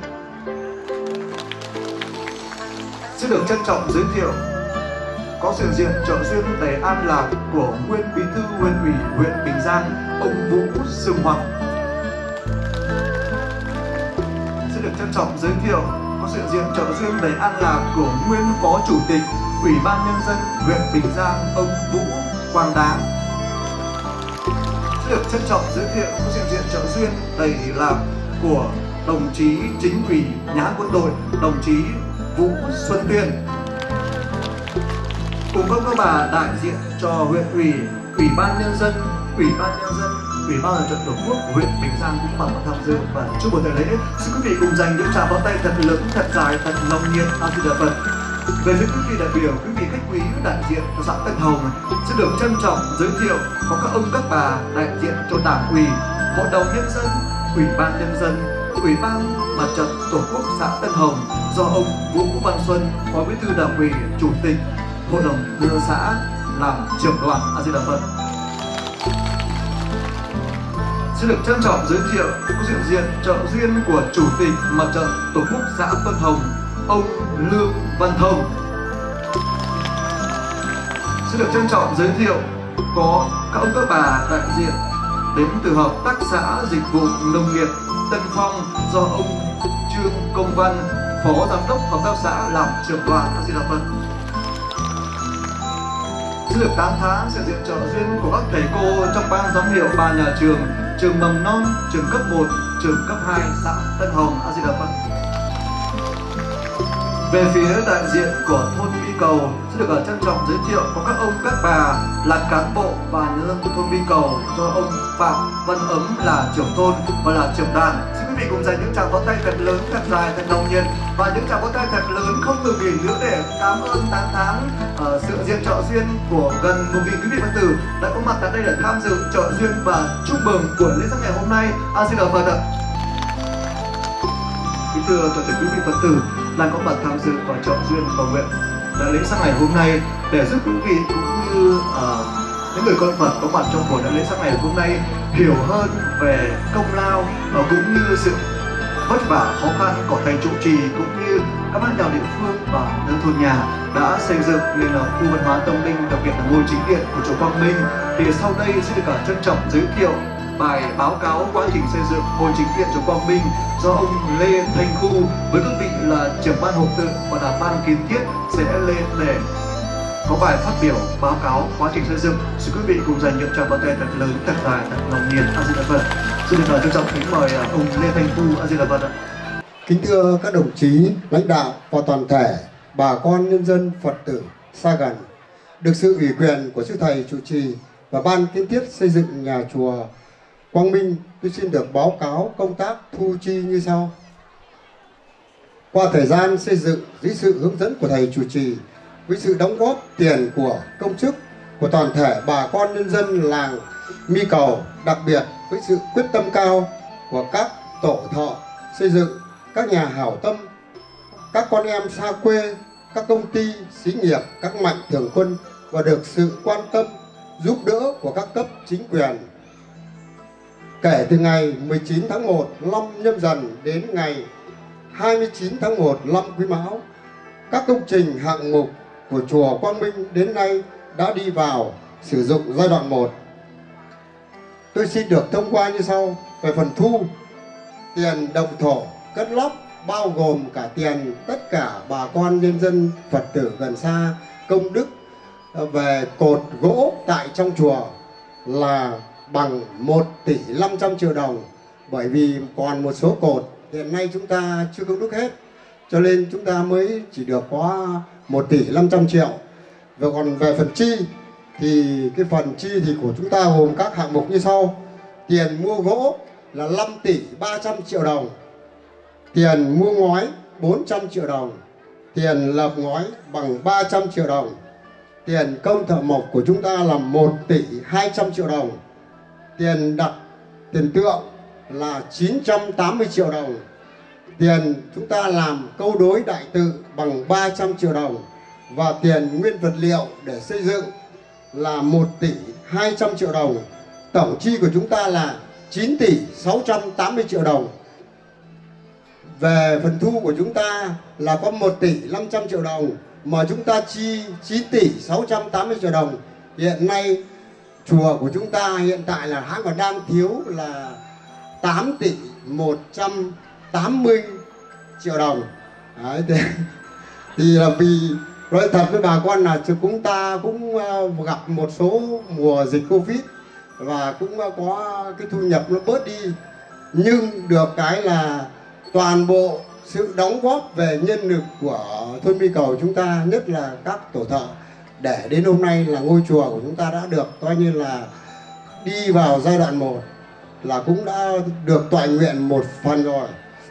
[SPEAKER 7] Sẽ được trân trọng giới thiệu có sự diện trợ duyên đầy an lạc của nguyên bí thư huyện ủy huyện Bình Giang, ông Vũ Sương Hoàng. Sẽ được trân trọng giới thiệu có sự diện trợ duyên đầy an lạc của nguyên phó chủ tịch Ủy ban Nhân dân huyện Bình Giang, ông Vũ quang đáng. Xin được trân trọng giới thiệu có sự diện trợ duyên đầy lạc của đồng chí chính ủy Nhà hát Quân đội, đồng chí Vũ Xuân Tuyên, cùng các bà đại diện cho huyện ủy, ủy ban nhân dân, ủy ban mặt trận tổ quốc của huyện Bình Giang cũng bằng tham dự và chúc buổi lễ. Xin quý vị cùng dành những tràng pháo tay thật lớn, thật dài, thật nồng nhiệt. A Di Đà Phật. Về phía quý vị đại biểu, quý vị khách quý đại diện của xã Tân Hồng xin được trân trọng giới thiệu có các ông các bà đại diện cho Đảng ủy, Hội đồng nhân dân, Ủy ban nhân dân, Ủy ban mặt trận tổ quốc xã Tân Hồng do ông Vũ Văn Xuân, Phó Bí thư Đảng ủy, Chủ tịch Hội đồng nhân dân xã làm trưởng đoàn. A Di Đà Phật. Xin được trân trọng giới thiệu có sự diện trợ duyên của Chủ tịch Mặt trận Tổ quốc xã Tân Hồng, ông Lương Văn Thông. Xin được trân trọng giới thiệu có các ông các bà đại diện đến từ Hợp tác xã Dịch vụ Nông nghiệp Tân Phong do ông Trương Công Văn, Phó Giám đốc Hợp tác xã làm trưởng đoàn. A Di Đà Phật. Xin được tán thán sự diện trợ duyên của các thầy cô trong ban giám hiệu ba nhà trường, trường mầm non, trường cấp 1, trường cấp 2 xã Tân Hồng. A Di Đà Phật. Về phía đại diện của thôn Mỹ Cầu sẽ được trân trọng giới thiệu có các ông các bà là cán bộ và nhân dân của thôn Mỹ Cầu do ông Phạm Văn Ấm là trưởng thôn và là trưởng đoàn. Xin quý vị cùng dành những tràng pháo tay thật lớn, thật dài, thật nồng nhiệt và những tràng pháo tay thật lớn không ngừng nghỉ nữa để cảm ơn tán thán sự diện trợ duyên của gần 1.000 quý vị Phật tử đã có mặt tại đây để tham dự trợ duyên và chúc mừng buổi lễ sáng ngày hôm nay. A Di Đà Phật ạ. Kính thưa toàn thể quý vị Phật tử đang có mặt tham dự và trợ duyên cầu nguyện đại lễ sáng ngày hôm nay để giúp quý vị cũng như những người con Phật có mặt trong buổi đại lễ sáng ngày hôm nay hiểu hơn về công lao cũng như sự vất vả khó khăn của thầy trụ trì cũng như các ban đạo địa phương và nhân thôn nhà đã xây dựng nên là khu văn hóa tâm linh, đặc biệt là ngôi chính điện của chùa Quang Minh. Thì sau đây xin được trân trọng giới thiệu bài báo cáo quá trình xây dựng ngôi chính điện chùa Quang Minh do ông Lê Thanh Khu với cương vị là trưởng ban hộ tự và là ban kiến thiết sẽ lên để có bài phát biểu báo cáo quá trình xây dựng. Xin quý vị cùng dành những tràng pháo tay thật lớn, thật dài, thật nồng nhiệt. A Di Đà Phật. Xin được trân trọng kính mời ông Lê Thanh Khu. A Di Đà Phật ạ.
[SPEAKER 8] Kính thưa các đồng chí lãnh đạo và toàn thể bà con nhân dân Phật tử xa gần, được sự ủy quyền của sư thầy trụ trì và ban kiến thiết xây dựng nhà chùa Quang Minh, tôi xin được báo cáo công tác thu chi như sau. Qua thời gian xây dựng dưới sự hướng dẫn của thầy trụ trì, với sự đóng góp tiền của công chức của toàn thể bà con nhân dân làng Mi Cầu, đặc biệt với sự quyết tâm cao của các tổ thợ xây dựng, các nhà hảo tâm, các con em xa quê, các công ty, xí nghiệp, các mạnh thường quân và được sự quan tâm giúp đỡ của các cấp chính quyền. Kể từ ngày 19 tháng 1 năm Nhâm Dần đến ngày 29 tháng 1 năm Quý Mão, các công trình hạng mục của chùa Quang Minh đến nay đã đi vào sử dụng giai đoạn 1. Tôi xin được thông qua như sau. Về phần thu, tiền đồng thổ cất lót bao gồm cả tiền tất cả bà con nhân dân Phật tử gần xa công đức về cột gỗ tại trong chùa là bằng 1 tỷ 500 triệu đồng, bởi vì còn một số cột hiện nay chúng ta chưa công đức hết, cho nên chúng ta mới chỉ được có 1 tỷ 500 triệu. Và còn về phần chi thì cái phần chi thì của chúng ta gồm các hạng mục như sau. Tiền mua gỗ là 5 tỷ 300 triệu đồng, tiền mua ngói 400 triệu đồng, tiền lợp ngói bằng 300 triệu đồng, tiền công thợ mộc của chúng ta là 1 tỷ 200 triệu đồng, tiền đặt tiền tượng là 980 triệu đồng, tiền chúng ta làm câu đối đại tự bằng 300 triệu đồng và tiền nguyên vật liệu để xây dựng là 1 tỷ 200 triệu đồng. Tổng chi của chúng ta là 9 tỷ 680 triệu đồng. Về phần thu của chúng ta là có 1 tỷ 500 triệu đồng mà chúng ta chi 9 tỷ 680 triệu đồng. Hiện nay chùa của chúng ta hiện tại là hãng còn đang thiếu là 8 tỷ 180 triệu đồng. Đấy, thì là vì Nói thật với bà con là chúng ta cũng gặp một số mùa dịch Covid và cũng có cái thu nhập nó bớt đi, nhưng được cái là toàn bộ sự đóng góp về nhân lực của thôn Mi Cầu chúng ta, nhất là các tổ thợ, để đến hôm nay là ngôi chùa của chúng ta đã được coi như là đi vào giai đoạn 1 là cũng đã được toại nguyện một phần rồi.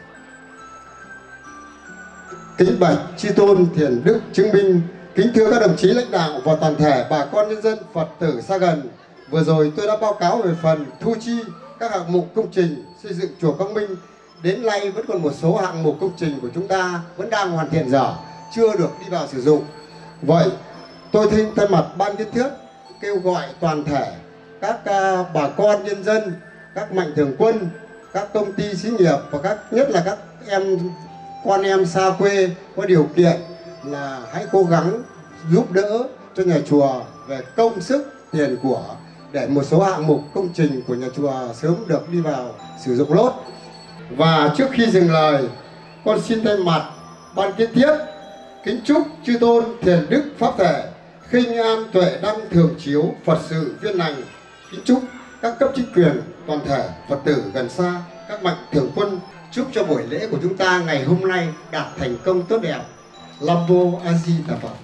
[SPEAKER 8] Kính bạch Chư Tôn Thiền Đức chứng minh, kính thưa các đồng chí lãnh đạo và toàn thể bà con nhân dân Phật tử xa gần. Vừa rồi tôi đã báo cáo về phần thu chi các hạng mục công trình xây dựng chùa Quang Minh. Đến nay vẫn còn một số hạng mục công trình của chúng ta vẫn đang hoàn thiện dở, chưa được đi vào sử dụng. Vậy tôi thay mặt ban kiến thiết kêu gọi toàn thể các bà con nhân dân, các mạnh thường quân, các công ty xí nghiệp và nhất là các con em xa quê có điều kiện là hãy cố gắng giúp đỡ cho nhà chùa về công sức, tiền của, để một số hạng mục công trình của nhà chùa sớm được đi vào sử dụng lốt. Và trước khi dừng lời, con xin thay mặt ban kiến thiết kính chúc Chư Tôn Thiền Đức Pháp Thể khinh an tuệ đăng thường chiếu Phật sự viên lành. Kính chúc các cấp chính quyền, toàn thể Phật tử gần xa, các mạnh thường quân, chúc cho buổi lễ của chúng ta ngày hôm nay đạt thành công tốt đẹp. Nam Mô A Di Đà Phật.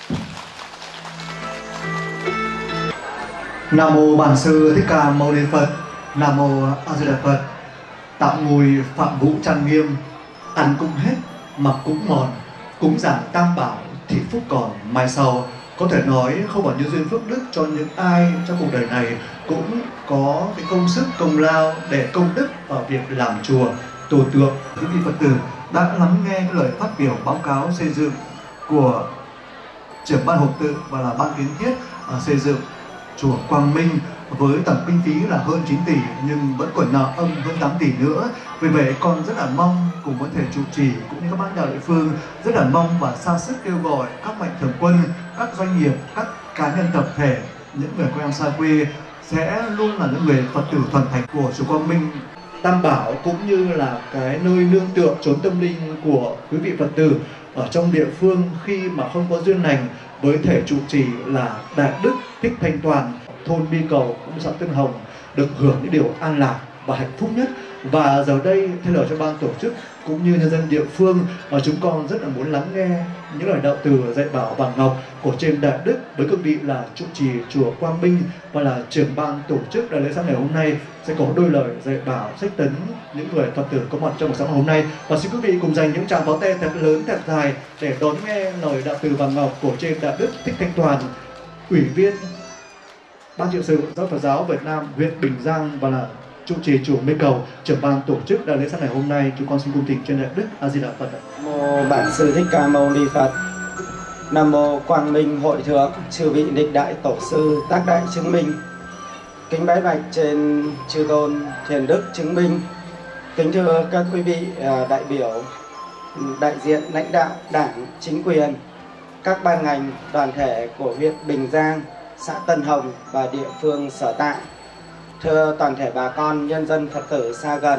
[SPEAKER 7] Nam Mô Bản Sư Thích Ca Mâu Ni Phật. Nam Mô A Di Đà Phật. Tạm ngồi Phạm Vũ trang nghiêm, ăn cũng hết, mặc cũng mòn, cúng giảng tam bảo thì phúc còn mai sau. Có thể nói không phải như duyên phước đức cho những ai trong cuộc đời này cũng có cái công sức, công lao để công đức vào việc làm chùa, tổ tượng. Quý vị Phật tử đã lắng nghe cái lời phát biểu báo cáo xây dựng của trưởng ban hộp tự và là ban kiến thiết xây dựng chùa Quang Minh với tổng kinh phí là hơn 9 tỷ nhưng vẫn còn nợ âm hơn 8 tỷ nữa. Vì vậy con rất là mong cùng với thể trụ trì cũng như các ban đạo địa phương rất là mong và xa sức kêu gọi các mạnh thường quân, các doanh nghiệp, các cá nhân tập thể, những người con em xa quê sẽ luôn là những người Phật tử thuần thành của chùa Quang Minh Tam Bảo, cũng như là cái nơi nương tựa chốn tâm linh của quý vị Phật tử ở trong địa phương khi mà không có duyên lành với thể trụ trì là Đại Đức Thích Thanh Toàn, thôn Mi Cầu cũng xã Tân Hồng được hưởng những điều an lạc và hạnh phúc nhất. Và giờ đây thay lời cho ban tổ chức cũng như nhân dân địa phương, chúng con rất là muốn lắng nghe những lời đạo từ dạy bảo vàng ngọc của trên Đại Đức với cương vị là trụ trì chùa Quang Minh và là trưởng ban tổ chức đại lễ sáng ngày hôm nay sẽ có đôi lời dạy bảo sách tấn những người Phật tử có mặt trong buổi sáng hôm nay. Và xin quý vị cùng dành những tràng pháo tay thật lớn thật dài để đón nghe lời đạo từ vàng ngọc của trên Đại Đức Thích Thanh Toàn, ủy viên Ban trị sự Giáo Phật giáo Việt Nam huyện Bình Giang và là trụ trì chùa Mi Cầu, trưởng ban tổ chức đại lễ sáng ngày hôm nay. Chúng con xin cung thỉnh trên Đại Đức A Di Đà Phật.
[SPEAKER 9] Nam mô Bản Sư Thích Ca Mâu Ni Phật. Nam mô Quang Minh Hội Thượng chư vị lịch đại tổ sư tác đại chứng minh. Kính bái bạch trên chư tôn Thiền Đức chứng minh. Kính thưa các quý vị đại biểu, đại diện lãnh đạo đảng, chính quyền, các ban ngành, đoàn thể của huyện Bình Giang, xã Tân Hồng và địa phương sở tại. Thưa toàn thể bà con nhân dân Phật tử xa gần,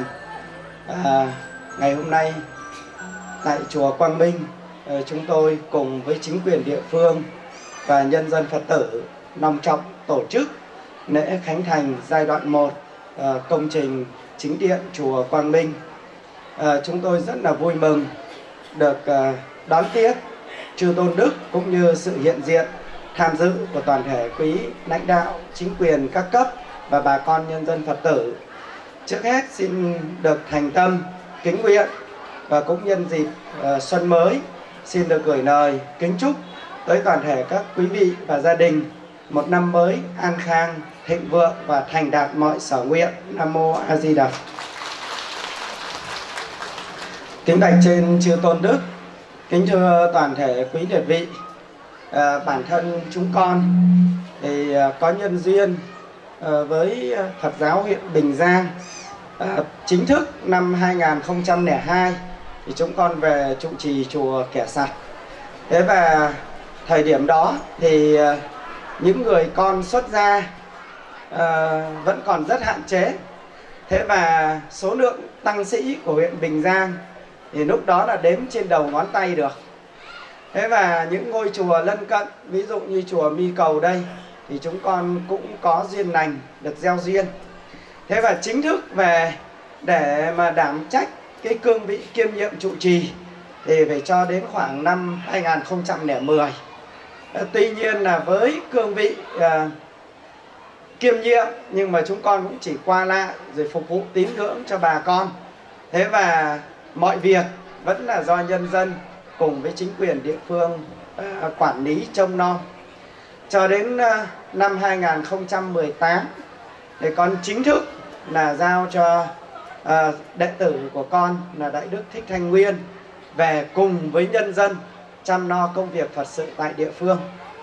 [SPEAKER 9] ngày hôm nay tại chùa Quang Minh, chúng tôi cùng với chính quyền địa phương và nhân dân Phật tử long trọng tổ chức lễ khánh thành giai đoạn 1 công trình chính điện chùa Quang Minh. Chúng tôi rất là vui mừng được đón tiếp chư tôn đức cũng như sự hiện diện tham dự của toàn thể quý lãnh đạo chính quyền các cấp và bà con nhân dân Phật tử. Trước hết xin được thành tâm kính nguyện và cũng nhân dịp xuân mới xin được gửi lời kính chúc tới toàn thể các quý vị và gia đình một năm mới an khang, thịnh vượng và thành đạt mọi sở nguyện. Nam Mô A Di Đà. Kính bạch trên chư tôn đức, kính thưa toàn thể quý liệt vị, bản thân chúng con thì có nhân duyên với Phật giáo huyện Bình Giang. Chính thức năm 2002 thì chúng con về trụ trì chùa Kẻ Sặt. Thế và thời điểm đó thì những người con xuất gia vẫn còn rất hạn chế. Thế và số lượng tăng sĩ của huyện Bình Giang thì lúc đó là đếm trên đầu ngón tay được. Thế và những ngôi chùa lân cận, ví dụ như chùa Mi Cầu đây, thì chúng con cũng có duyên lành được gieo duyên. Thế và chính thức về để mà đảm trách cái cương vị kiêm nhiệm trụ trì thì phải cho đến khoảng năm 2010. Tuy nhiên là với cương vị kiêm nhiệm nhưng mà chúng con cũng chỉ qua lại rồi phục vụ tín ngưỡng cho bà con. Thế và mọi việc vẫn là do nhân dân cùng với chính quyền địa phương quản lý trông nom. Cho đến năm 2018 thì con chính thức là giao cho đệ tử của con là Đại Đức Thích Thanh Nguyên về cùng với nhân dân chăm lo công việc Phật sự tại địa phương.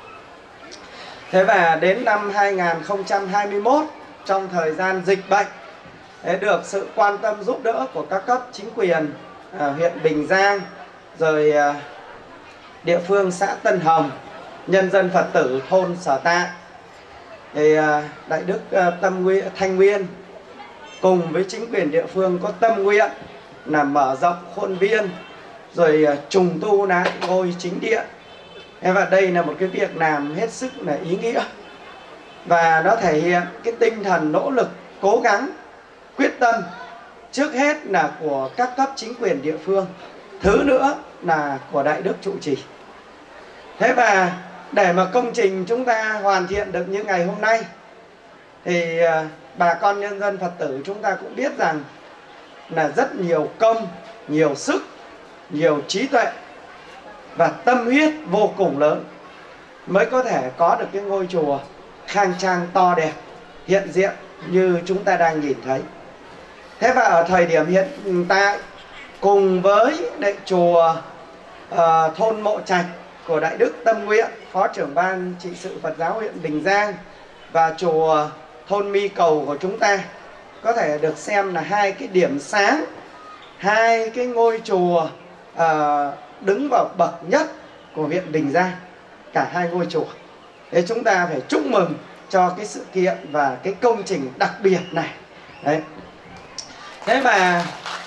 [SPEAKER 9] Thế và đến năm 2021, trong thời gian dịch bệnh, được sự quan tâm giúp đỡ của các cấp chính quyền huyện Bình Giang, rồi địa phương xã Tân Hồng, nhân dân Phật tử thôn Sở Tại, thì Đại Đức Thanh Nguyên cùng với chính quyền địa phương có tâm nguyện là mở rộng khuôn viên rồi trùng tu lại ngôi chính điện. Và đây là một cái việc làm hết sức là ý nghĩa, và nó thể hiện cái tinh thần nỗ lực, cố gắng, quyết tâm trước hết là của các cấp chính quyền địa phương, thứ nữa là của Đại Đức trụ trì. Thế và để mà công trình chúng ta hoàn thiện được như ngày hôm nay thì bà con nhân dân Phật tử chúng ta cũng biết rằng là rất nhiều công, nhiều sức, nhiều trí tuệ và tâm huyết vô cùng lớn mới có thể có được cái ngôi chùa khang trang to đẹp hiện diện như chúng ta đang nhìn thấy. Thế và ở thời điểm hiện tại, cùng với đại chùa thôn Mộ Trạch của Đại Đức Tâm Nguyện, Phó trưởng ban trị sự Phật giáo huyện Bình Giang, và chùa thôn Mi Cầu của chúng ta có thể được xem là hai cái điểm sáng, hai cái ngôi chùa đứng vào bậc nhất của huyện Bình Giang, cả hai ngôi chùa. Thế chúng ta phải chúc mừng cho cái sự kiện và cái công trình đặc biệt này. Đấy. Thế mà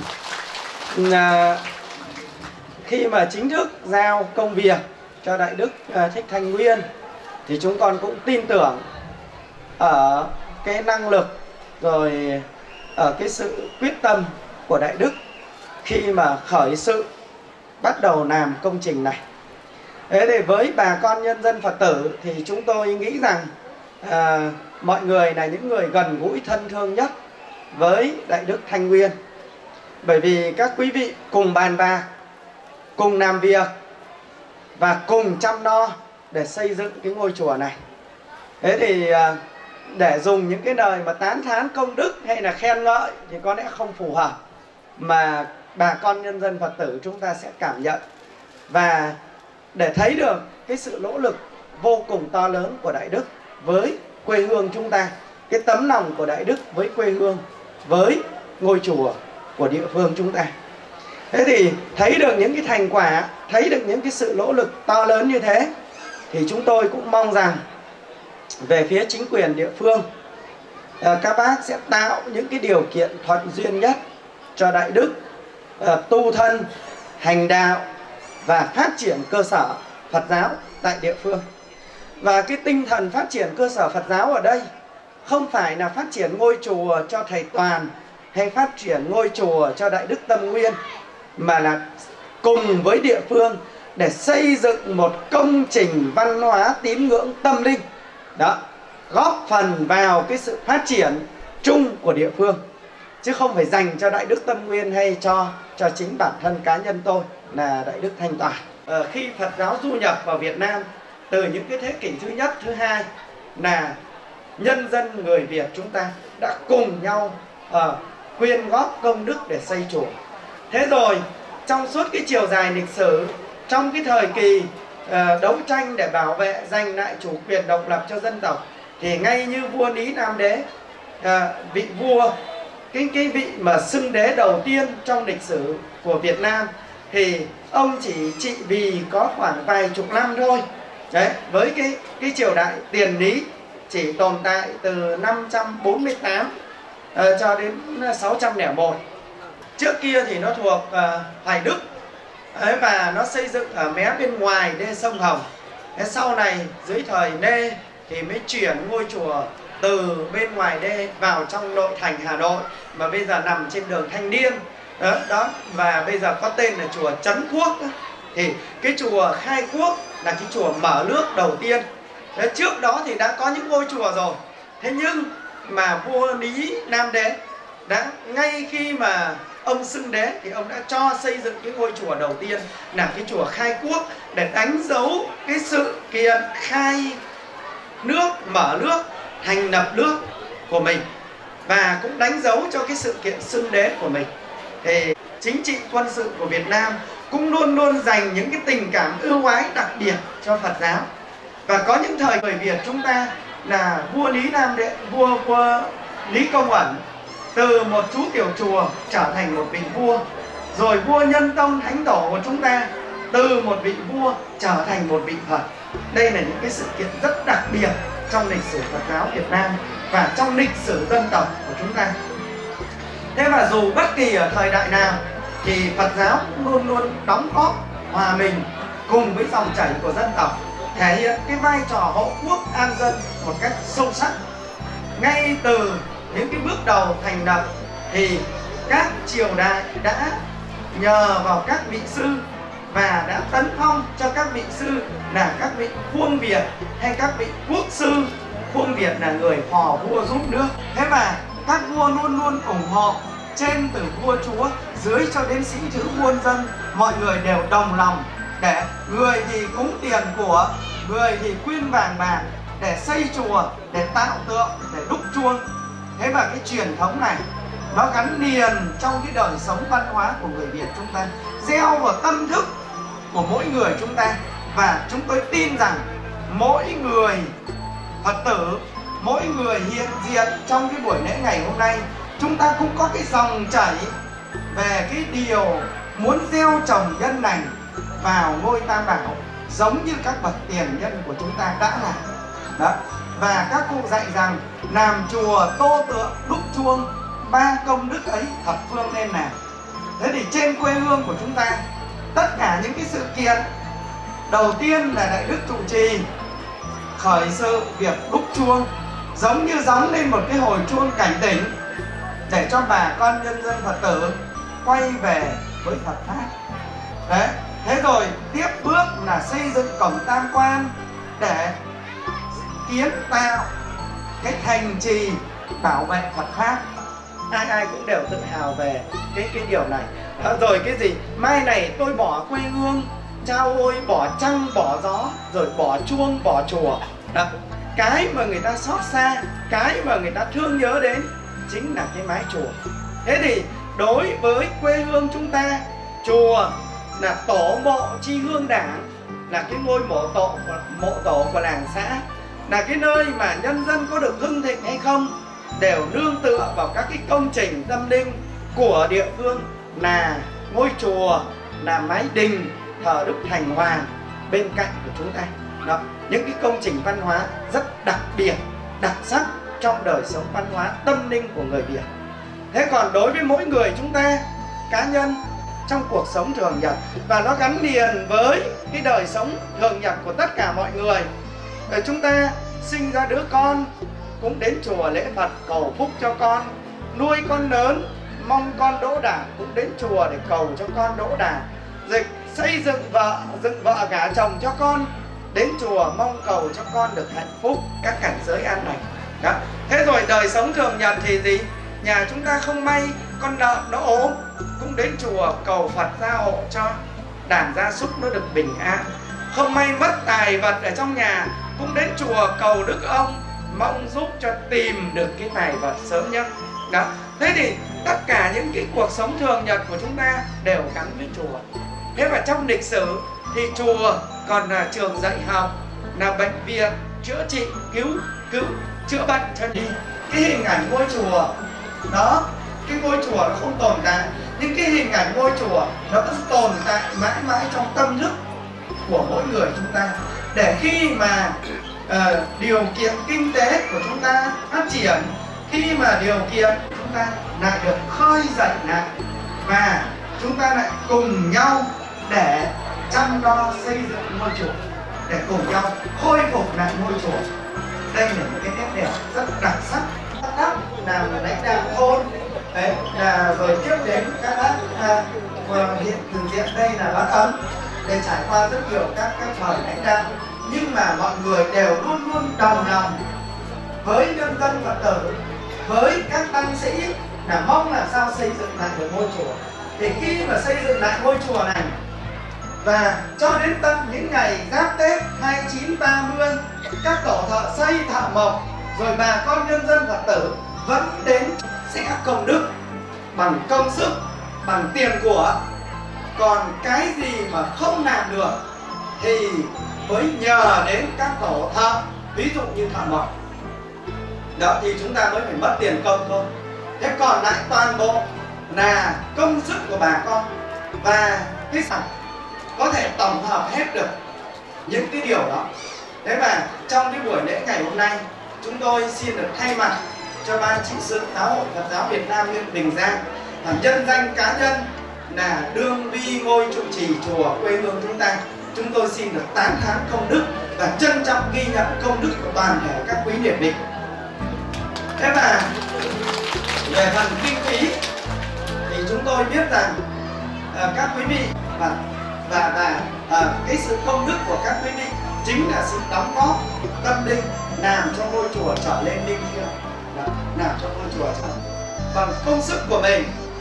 [SPEAKER 9] khi mà chính thức giao công việc cho Đại Đức Thích Thanh Nguyên thì chúng con cũng tin tưởng ở cái năng lực rồi ở cái sự quyết tâm của Đại Đức khi mà khởi sự bắt đầu làm công trình này. Thế thì với bà con nhân dân Phật tử thì chúng tôi nghĩ rằng mọi người là những người gần gũi thân thương nhất với Đại Đức Thanh Nguyên, bởi vì các quý vị cùng bàn bạc, cùng làm việc và cùng chăm lo để xây dựng cái ngôi chùa này. Thế thì để dùng những cái lời mà tán thán công đức hay là khen ngợi thì có lẽ không phù hợp, mà bà con nhân dân Phật tử chúng ta sẽ cảm nhận và để thấy được cái sự nỗ lực vô cùng to lớn của Đại Đức với quê hương chúng ta, cái tấm lòng của Đại Đức với quê hương, với ngôi chùa của địa phương chúng ta. Thế thì thấy được những cái thành quả, thấy được những cái sự nỗ lực to lớn như thế thì chúng tôi cũng mong rằng về phía chính quyền địa phương, các bác sẽ tạo những cái điều kiện thuận duyên nhất cho Đại Đức tu thân, hành đạo và phát triển cơ sở Phật giáo tại địa phương. Và cái tinh thần phát triển cơ sở Phật giáo ở đây không phải là phát triển ngôi chùa cho thầy Toàn hay phát triển ngôi chùa cho Đại Đức Tâm Nguyên, mà là cùng với địa phương để xây dựng một công trình văn hóa tín ngưỡng tâm linh đó, góp phần vào cái sự phát triển chung của địa phương, chứ không phải dành cho Đại Đức Tâm Nguyên hay cho chính bản thân cá nhân tôi là Đại Đức Thanh Toàn. Khi Phật giáo du nhập vào Việt Nam từ những cái thế kỷ thứ nhất, thứ hai, là nhân dân người Việt chúng ta đã cùng nhau quyên góp công đức để xây chùa. Thế rồi trong suốt cái chiều dài lịch sử, trong cái thời kỳ đấu tranh để bảo vệ giành lại chủ quyền độc lập cho dân tộc, thì ngay như vua Lý Nam Đế, vị vua, cái vị mà xưng đế đầu tiên trong lịch sử của Việt Nam, thì ông chỉ trị vì có khoảng vài chục năm thôi. Đấy, với cái triều đại tiền Lý chỉ tồn tại từ 548 cho đến 601. Trước kia thì nó thuộc Hoài Đức, Đấy, và nó xây dựng ở mé bên ngoài đê sông Hồng. Thế sau này dưới thời Lê thì mới chuyển ngôi chùa từ bên ngoài đê vào trong nội thành Hà Nội, mà bây giờ nằm trên đường Thanh Niên đó, và bây giờ có tên là chùa Trấn Quốc. Thì cái chùa Khai Quốc là cái chùa mở nước đầu tiên. Đấy, trước đó thì đã có những ngôi chùa rồi, thế nhưng mà vua Lý Nam Đế đã, ngay khi mà ông xưng đế thì ông đã cho xây dựng cái ngôi chùa đầu tiên là cái chùa Khai Quốc, để đánh dấu cái sự kiện khai nước, mở nước, thành lập nước của mình, và cũng đánh dấu cho cái sự kiện xưng đế của mình. Thì chính trị quân sự của Việt Nam cũng luôn luôn dành những cái tình cảm ưu ái đặc biệt cho Phật giáo. Và có những thời người Việt chúng ta là vua Lý Nam Đế, vua Lý Công Uẩn, từ một chú tiểu chùa trở thành một vị vua. Rồi vua Nhân Tông Thánh Tổ của chúng ta từ một vị vua trở thành một vị Phật. Đây là những cái sự kiện rất đặc biệt trong lịch sử Phật giáo Việt Nam và trong lịch sử dân tộc của chúng ta. Thế và dù bất kỳ ở thời đại nào thì Phật giáo cũng luôn luôn đóng góp, hòa mình cùng với dòng chảy của dân tộc, thể hiện cái vai trò hộ quốc an dân một cách sâu sắc. Ngay từ những cái bước đầu thành lập thì các triều đại đã nhờ vào các vị sư và đã tấn phong cho các vị sư là các vị khuông Việt hay các vị quốc sư. Khuông Việt là người phò vua giúp nước. Thế mà các vua luôn luôn ủng hộ, trên từ vua chúa dưới cho đến sĩ thứ muôn dân, mọi người đều đồng lòng, để người thì cúng tiền của, người thì quyên vàng bạc để xây chùa, để tạo tượng, để đúc chuông. Thế và cái truyền thống này nó gắn liền trong cái đời sống văn hóa của người Việt chúng ta, gieo vào tâm thức của mỗi người chúng ta. Và chúng tôi tin rằng mỗi người Phật tử, mỗi người hiện diện trong cái buổi lễ ngày hôm nay, chúng ta cũng có cái dòng chảy về cái điều muốn gieo trồng nhân lành vào ngôi Tam Bảo, giống như các bậc tiền nhân của chúng ta đã làm đó. Và các cụ dạy rằng làm chùa, tô tượng, đúc chuông, ba công đức ấy thập phương nên làm. Thế thì trên quê hương của chúng ta, tất cả những cái sự kiện, đầu tiên là Đại Đức trụ trì khởi sự việc đúc chuông, giống như gióng lên một cái hồi chuông cảnh tỉnh để cho bà con nhân dân Phật tử quay về với Phật pháp. Đấy, thế rồi tiếp bước là xây dựng cổng Tam Quan để kiến tạo cái thành trì bảo vệ Phật pháp. Ai cũng đều tự hào về cái điều này. Rồi cái gì mai này tôi bỏ quê hương, chao ôi bỏ trăng bỏ gió, rồi bỏ chuông bỏ chùa đó. Cái mà người ta xót xa, cái mà người ta thương nhớ đến chính là cái mái chùa. Thế thì đối với quê hương chúng ta, chùa là tổ mộ chi hương đảng, là cái ngôi mộ tổ của làng xã, là cái nơi mà nhân dân có được hưng thịnh hay không đều nương tựa vào các cái công trình tâm linh của địa phương, là ngôi chùa, là mái đình thờ Đức Thành Hoàng bên cạnh của chúng ta đó. Những cái công trình văn hóa rất đặc biệt, đặc sắc trong đời sống văn hóa tâm linh của người Việt. Thế còn đối với mỗi người chúng ta, cá nhân trong cuộc sống thường nhật, và nó gắn liền với cái đời sống thường nhật của tất cả mọi người. Để chúng ta sinh ra đứa con cũng đến chùa lễ Phật cầu phúc cho con, nuôi con lớn mong con đỗ đạt cũng đến chùa để cầu cho con đỗ đạt, rồi xây dựng vợ gả chồng cho con, đến chùa mong cầu cho con được hạnh phúc, các cảnh giới an lành đó. Thế rồi đời sống thường nhật thì gì? Nhà chúng ta không may con lợn nó ốm cũng đến chùa cầu Phật gia hộ cho đàn gia súc nó được bình an. Không may mất tài vật ở trong nhà cũng đến chùa cầu Đức Ông mong giúp cho tìm được cái tài vật sớm nhất đó. Thế thì tất cả những cái cuộc sống thường nhật của chúng ta đều gắn với chùa. Thế và trong lịch sử thì chùa còn là trường dạy học, là bệnh viện chữa trị, cứu chữa bệnh cho đi. Cái hình ảnh ngôi chùa đó, cái ngôi chùa nó không tồn tại, nhưng cái hình ảnh ngôi chùa nó vẫn tồn tại mãi mãi trong tâm thức của mỗi người chúng ta. Để khi mà điều kiện kinh tế của chúng ta phát triển, khi mà điều kiện chúng ta lại được khơi dậy lại, và chúng ta lại cùng nhau để chăm lo xây dựng ngôi chùa, để cùng nhau khôi phục lại ngôi chùa. Đây là những cái nét đẹp rất đặc sắc. Các bác làm lãnh đạo thôn đấy, là rồi tiếp đến các bác hiện từng diện đây là bác Ấm, để trải qua rất nhiều các thời lãnh đạo, nhưng mà mọi người đều luôn luôn đồng lòng với nhân dân Phật tử, với các tăng sĩ, là mong làm sao xây dựng lại được ngôi chùa. Thì khi mà xây dựng lại ngôi chùa này, và cho đến tận những ngày giáp Tết 29, 30, các tổ thợ xây thợ mộc, rồi bà con nhân dân Phật tử vẫn đến sẽ công đức bằng công sức, bằng tiền của. Còn cái gì mà không làm được thì mới nhờ đến các tổ thợ, ví dụ như thợ mộc đó, thì chúng ta mới phải mất tiền công thôi. Thế còn lại toàn bộ là công sức của bà con, và cái sản có thể tổng hợp hết được những cái điều đó. Thế mà trong cái buổi lễ ngày hôm nay, chúng tôi xin được thay mặt cho Ban trị sự Giáo hội Phật giáo Việt Nam huyện Bình Giang và nhân danh cá nhân là đương vi ngôi trụ trì chùa quê hương chúng tôi xin được tán thán công đức và trân trọng ghi nhận công đức của toàn thể các quý điển định. Thế mà về phần kinh phí thì chúng tôi biết rằng các quý vị và cái sự công đức của các quý vị chính là sự đóng góp tâm linh làm cho ngôi chùa trở lên linh thiêng, làm cho ngôi chùa trở bằng công sức của mình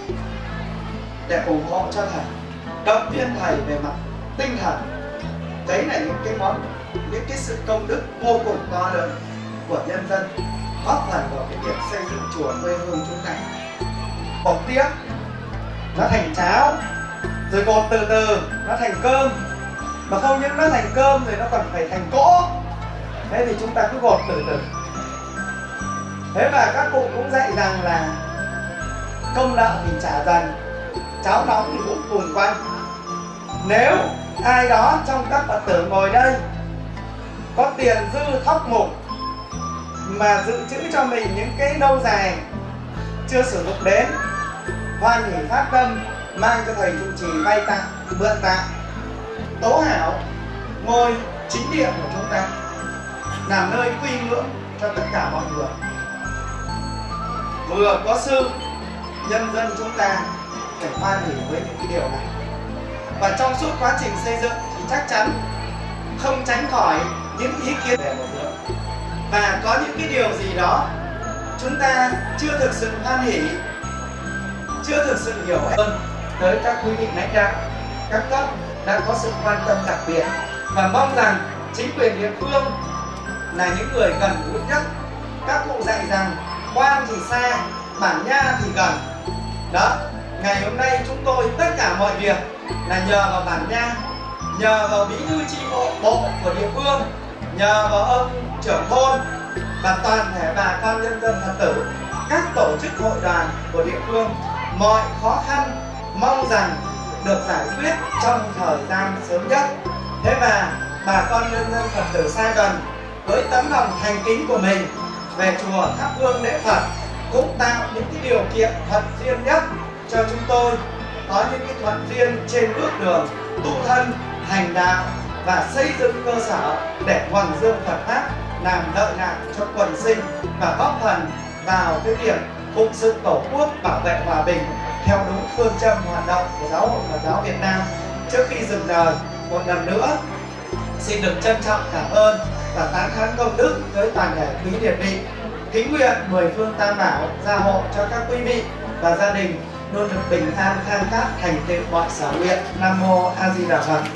[SPEAKER 9] để ủng hộ cho thầy, động viên thầy về mặt tinh thần. Đấy là những cái sự công đức vô cùng to lớn của nhân dân, góp phần vào cái việc xây dựng chùa quê hương chúng ta. Bột tiếp nó thành cháo, rồi bột từ từ nó thành cơm, mà không những nó thành cơm rồi nó còn phải thành cỗ. Thế thì chúng ta cứ bột từ từ. Thế và các cụ cũng dạy rằng là công nợ thì trả dần, cháo nóng thì cũng cùng quanh. Nếu ai đó trong các Phật tử ngồi đây có tiền dư thóc mục mà dự trữ cho mình những cái lâu dài chưa sử dụng đến, hoan hỷ phát tâm mang cho thầy trụ trì vay tặng, mượn tặng, tố hảo ngôi chính điện của chúng ta làm nơi quy ngưỡng cho tất cả mọi người. Vừa có sư, nhân dân chúng ta phải hoan hỷ với những cái điều này. Và trong suốt quá trình xây dựng thì chắc chắn không tránh khỏi những ý kiến về một nước. Và có những cái điều gì đó chúng ta chưa thực sự hoan hỷ, chưa thực sự hiểu hơn tới các quý vị lãnh đạo các cấp đã có sự quan tâm đặc biệt, và mong rằng chính quyền địa phương là những người gần gũi nhất. Các cụ dạy rằng quan thì xa, bản nha thì gần. Đó, ngày hôm nay chúng tôi tất cả mọi việc là nhờ vào bản nha, nhờ vào bí thư chi bộ của địa phương, nhờ vào ông trưởng thôn và toàn thể bà con nhân dân Phật tử, các tổ chức hội đoàn của địa phương. Mọi khó khăn mong rằng được giải quyết trong thời gian sớm nhất. Thế và bà con nhân dân Phật tử xa gần với tấm lòng thành kính của mình về chùa thắp hương lễ Phật cũng tạo những cái điều kiện thuận duyên nhất cho chúng tôi có những cái thuận duyên trên bước đường tu thân, hành đạo và xây dựng cơ sở để hoằng dương Phật pháp, làm lợi lạc cho quần sinh và góp phần vào cái việc phụng sự Tổ quốc, bảo vệ hòa bình theo đúng phương châm hoạt động của Giáo hội Phật giáo Việt Nam. Trước khi dừng đời, một lần nữa xin được trân trọng cảm ơn và tán thán công đức tới toàn thể quý điển vị. Kính nguyện mười phương tam bảo gia hộ cho các quý vị và gia đình luôn được bình an, khang khát, thành tựu mọi sở nguyện. Nam mô A Di Đà Phật.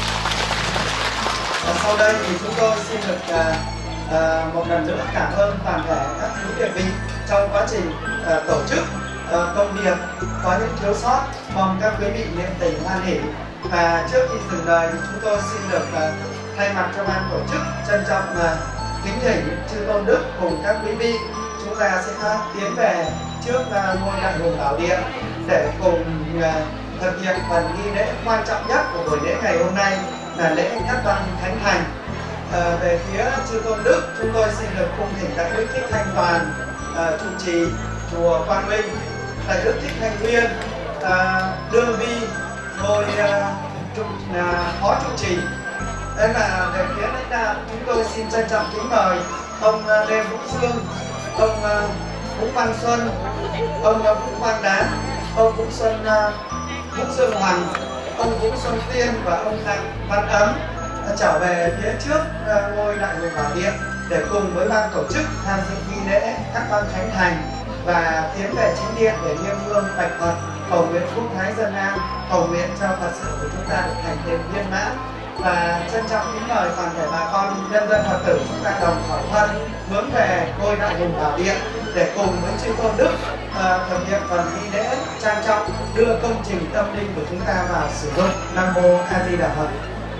[SPEAKER 9] Và sau đây thì chúng tôi xin được một lần nữa cảm ơn toàn thể các quý điển vị trong quá trình tổ chức công việc có những thiếu sót, mong các quý vị niệm tình hoan hỷ. Và trước khi dừng đời thì chúng tôi xin được thay mặt cho ban tổ chức trân trọng kính thỉnh chư tôn đức cùng các quý vị, chúng ta sẽ tiến về trước ngôi Đại Hùng Bảo Điện để cùng thực hiện phần nghi lễ quan trọng nhất của buổi lễ ngày hôm nay là lễ cắt băng khánh thành. Về phía chư tôn đức, chúng tôi xin được cung thỉnh Đại đức Thích Thanh Toàn, trụ trì chùa Quang Minh, Đại đức Thích Thanh Nguyên, đương vi ngôi phó trụ trì. Đây là về phía lãnh đạo, chúng tôi xin trân trọng kính mời ông Lê Vũ Dương, ông Vũ Văn Xuân, ông Vũ Văn Đán, ông Vũ Dương Hoàng, ông Vũ Xuân Tiên và ông Đặng Văn Ấm trở về phía trước ngôi Đại Hùng Bảo Điện để cùng với ban tổ chức tham dự nghi lễ các ban khánh thành và tiến về chính điện để nghiêm hương bạch Phật, cầu nguyện quốc thái dân an, cầu nguyện cho Phật sự của chúng ta được thành tiền viên mãn. Và trân trọng kính mời toàn thể bà con nhân dân Phật tử chúng ta đồng khởi thân hướng về ngôi Đại Hùng Bảo Điện để cùng với chư Tôn Đức thực hiện phần nghi lễ trang trọng đưa công trình tâm linh của chúng ta vào sử dụng. Nam mô A Di Đà Phật.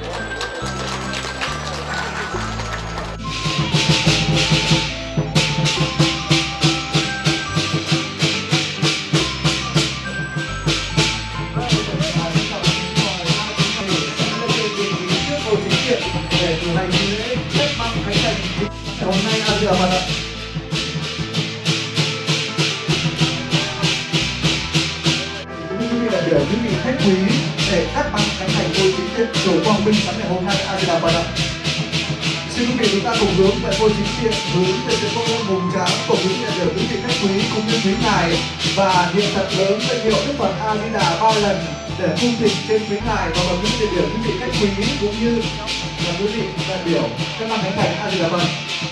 [SPEAKER 7] Hôm nay A Di Đà Phật ạ. Quý vị đại biểu, quý vị khách quý để cắt băng khánh thành ngôi chính điện chùa Quang Minh sáng ngày hôm nay. A Di Đà Phật ạ. Xin quý vị chúng ta cùng hướng về ngôi chính điện, hướng về sự công ơn hùng tráng của quý vị đại biểu, quý vị khách quý cũng như quý ngài và niệm thật lớn danh hiệu Đức Phật A Di Đà 3 lần để cung thỉnh trên quý ngài và quý vị đại biểu, quý vị khách quý cũng như là quý vị đại biểu các băng khánh thành. A Di Đà Phật.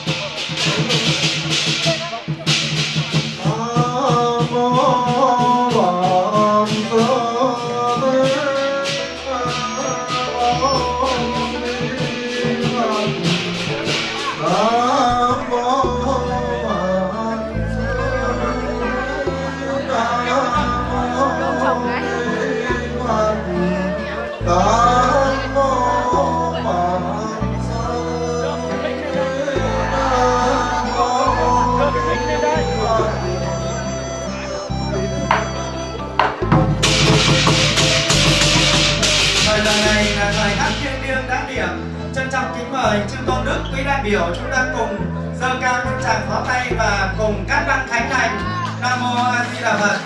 [SPEAKER 9] Trân trọng kính mời chư Tôn Đức, quý đại biểu chúng ta cùng giơ cao những tràng pháo tay và cùng cắt băng khánh thành. Nam mô A Di Đà Phật.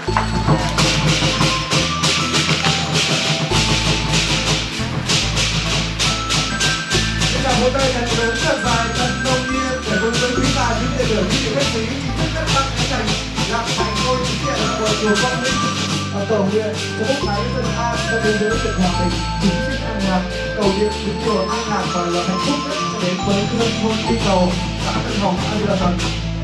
[SPEAKER 9] Xin chào một tay thật lớn, thật dài, thật nồng nhiệt để cùng với quý bà, quý đại biểu, quý vị khách quý chính thức cắt băng khánh thành làm thành ngôi chính điện của chùa Quang Minh. Cầu nguyện cho quốc thái dân an, cho biên giới được hòa bình, chính trị an lạc, cầu nguyện những điều an lạc và là hạnh phúc nhất cho đến với dân thôn đi cầu xã Tân Hồng. A Di Đà Phật.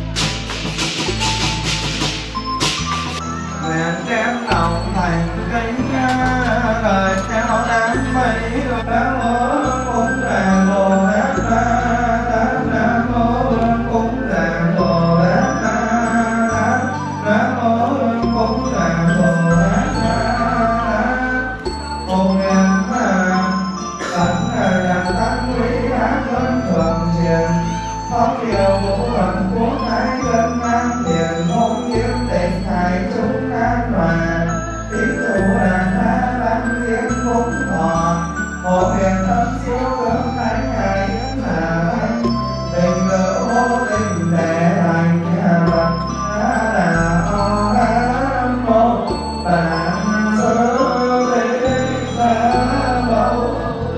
[SPEAKER 9] Nguyện đem lòng thành cánh đời theo đám mây đã mơ cũng là Bồ Tát Nam mô cũng là Bồ Tát Nam mô cũng là Bồ Tát. Ô nguyện tận là tăng quý ác ơn thường truyền phóng điều vũ luận quốc thái dân an thiền hôn nghiêm tịnh thái chúng an hòa tín chủ đàn tha đăng diễn phúc thọ hộ huyền tâm siêu hướng thánh hài những là anh tình ngữ vô tình để thành nhà vật là o Nam mô Tạng Sơ Thích Ca Mâu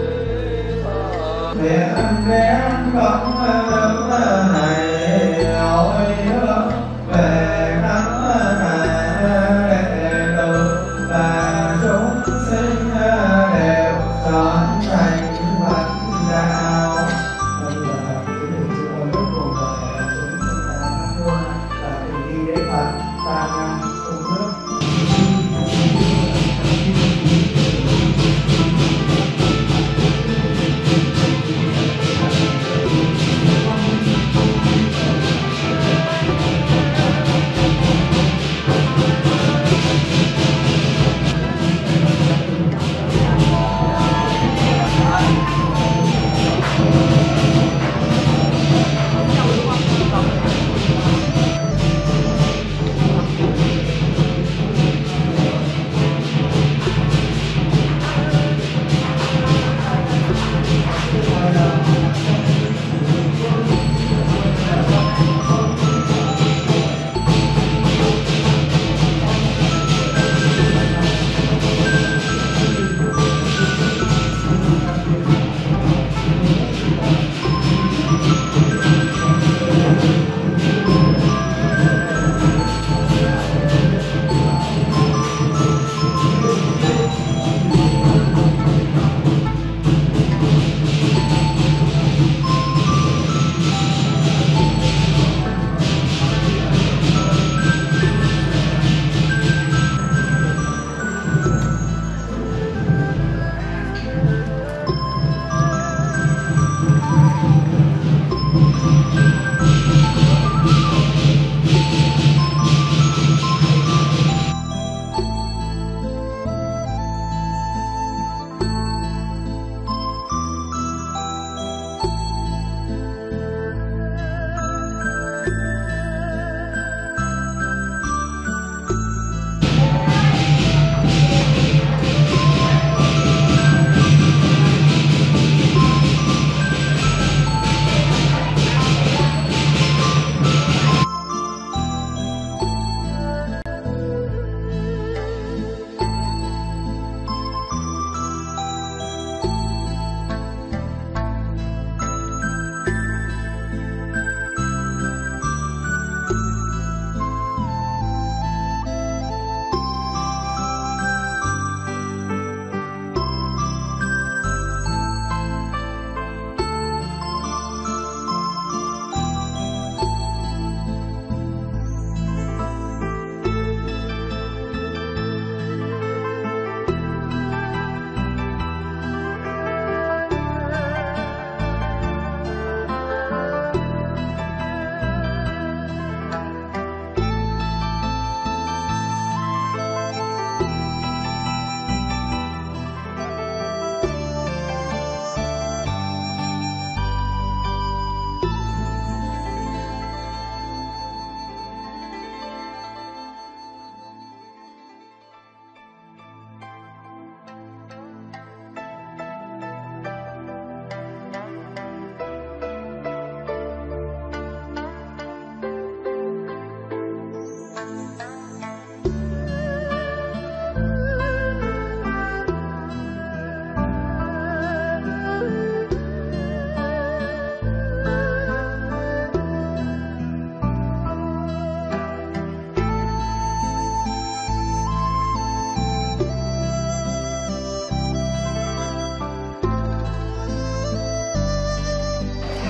[SPEAKER 9] Nguyện đem công đức này hội hướng về khắp đệ tử và chúng sinh đều chọn thành Phật đạo. Đây là cái điều chữ con đức cùng với chúng ta luôn là tình đi đến Phật ta cùng nước.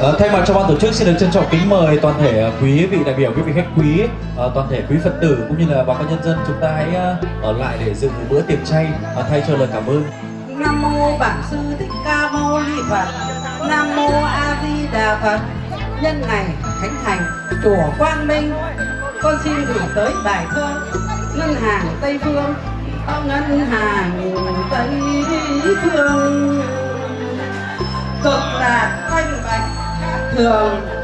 [SPEAKER 3] Thay mặt cho ban tổ chức xin được trân trọng kính mời toàn thể quý vị đại biểu, quý vị khách quý, toàn thể quý Phật tử cũng như là bà con nhân dân, chúng ta hãy ở lại để dự một bữa tiệc chay thay cho lời cảm ơn.
[SPEAKER 10] Nam mô Bản Sư Thích Ca Mâu Ni Phật. Nam mô A Di Đà Phật. Nhân ngày khánh thành chùa Quang Minh, con xin gửi tới bài thơ Ngân hàng Tây Phương. Ngân hàng Tây Phương cực lạc thanh bạch thường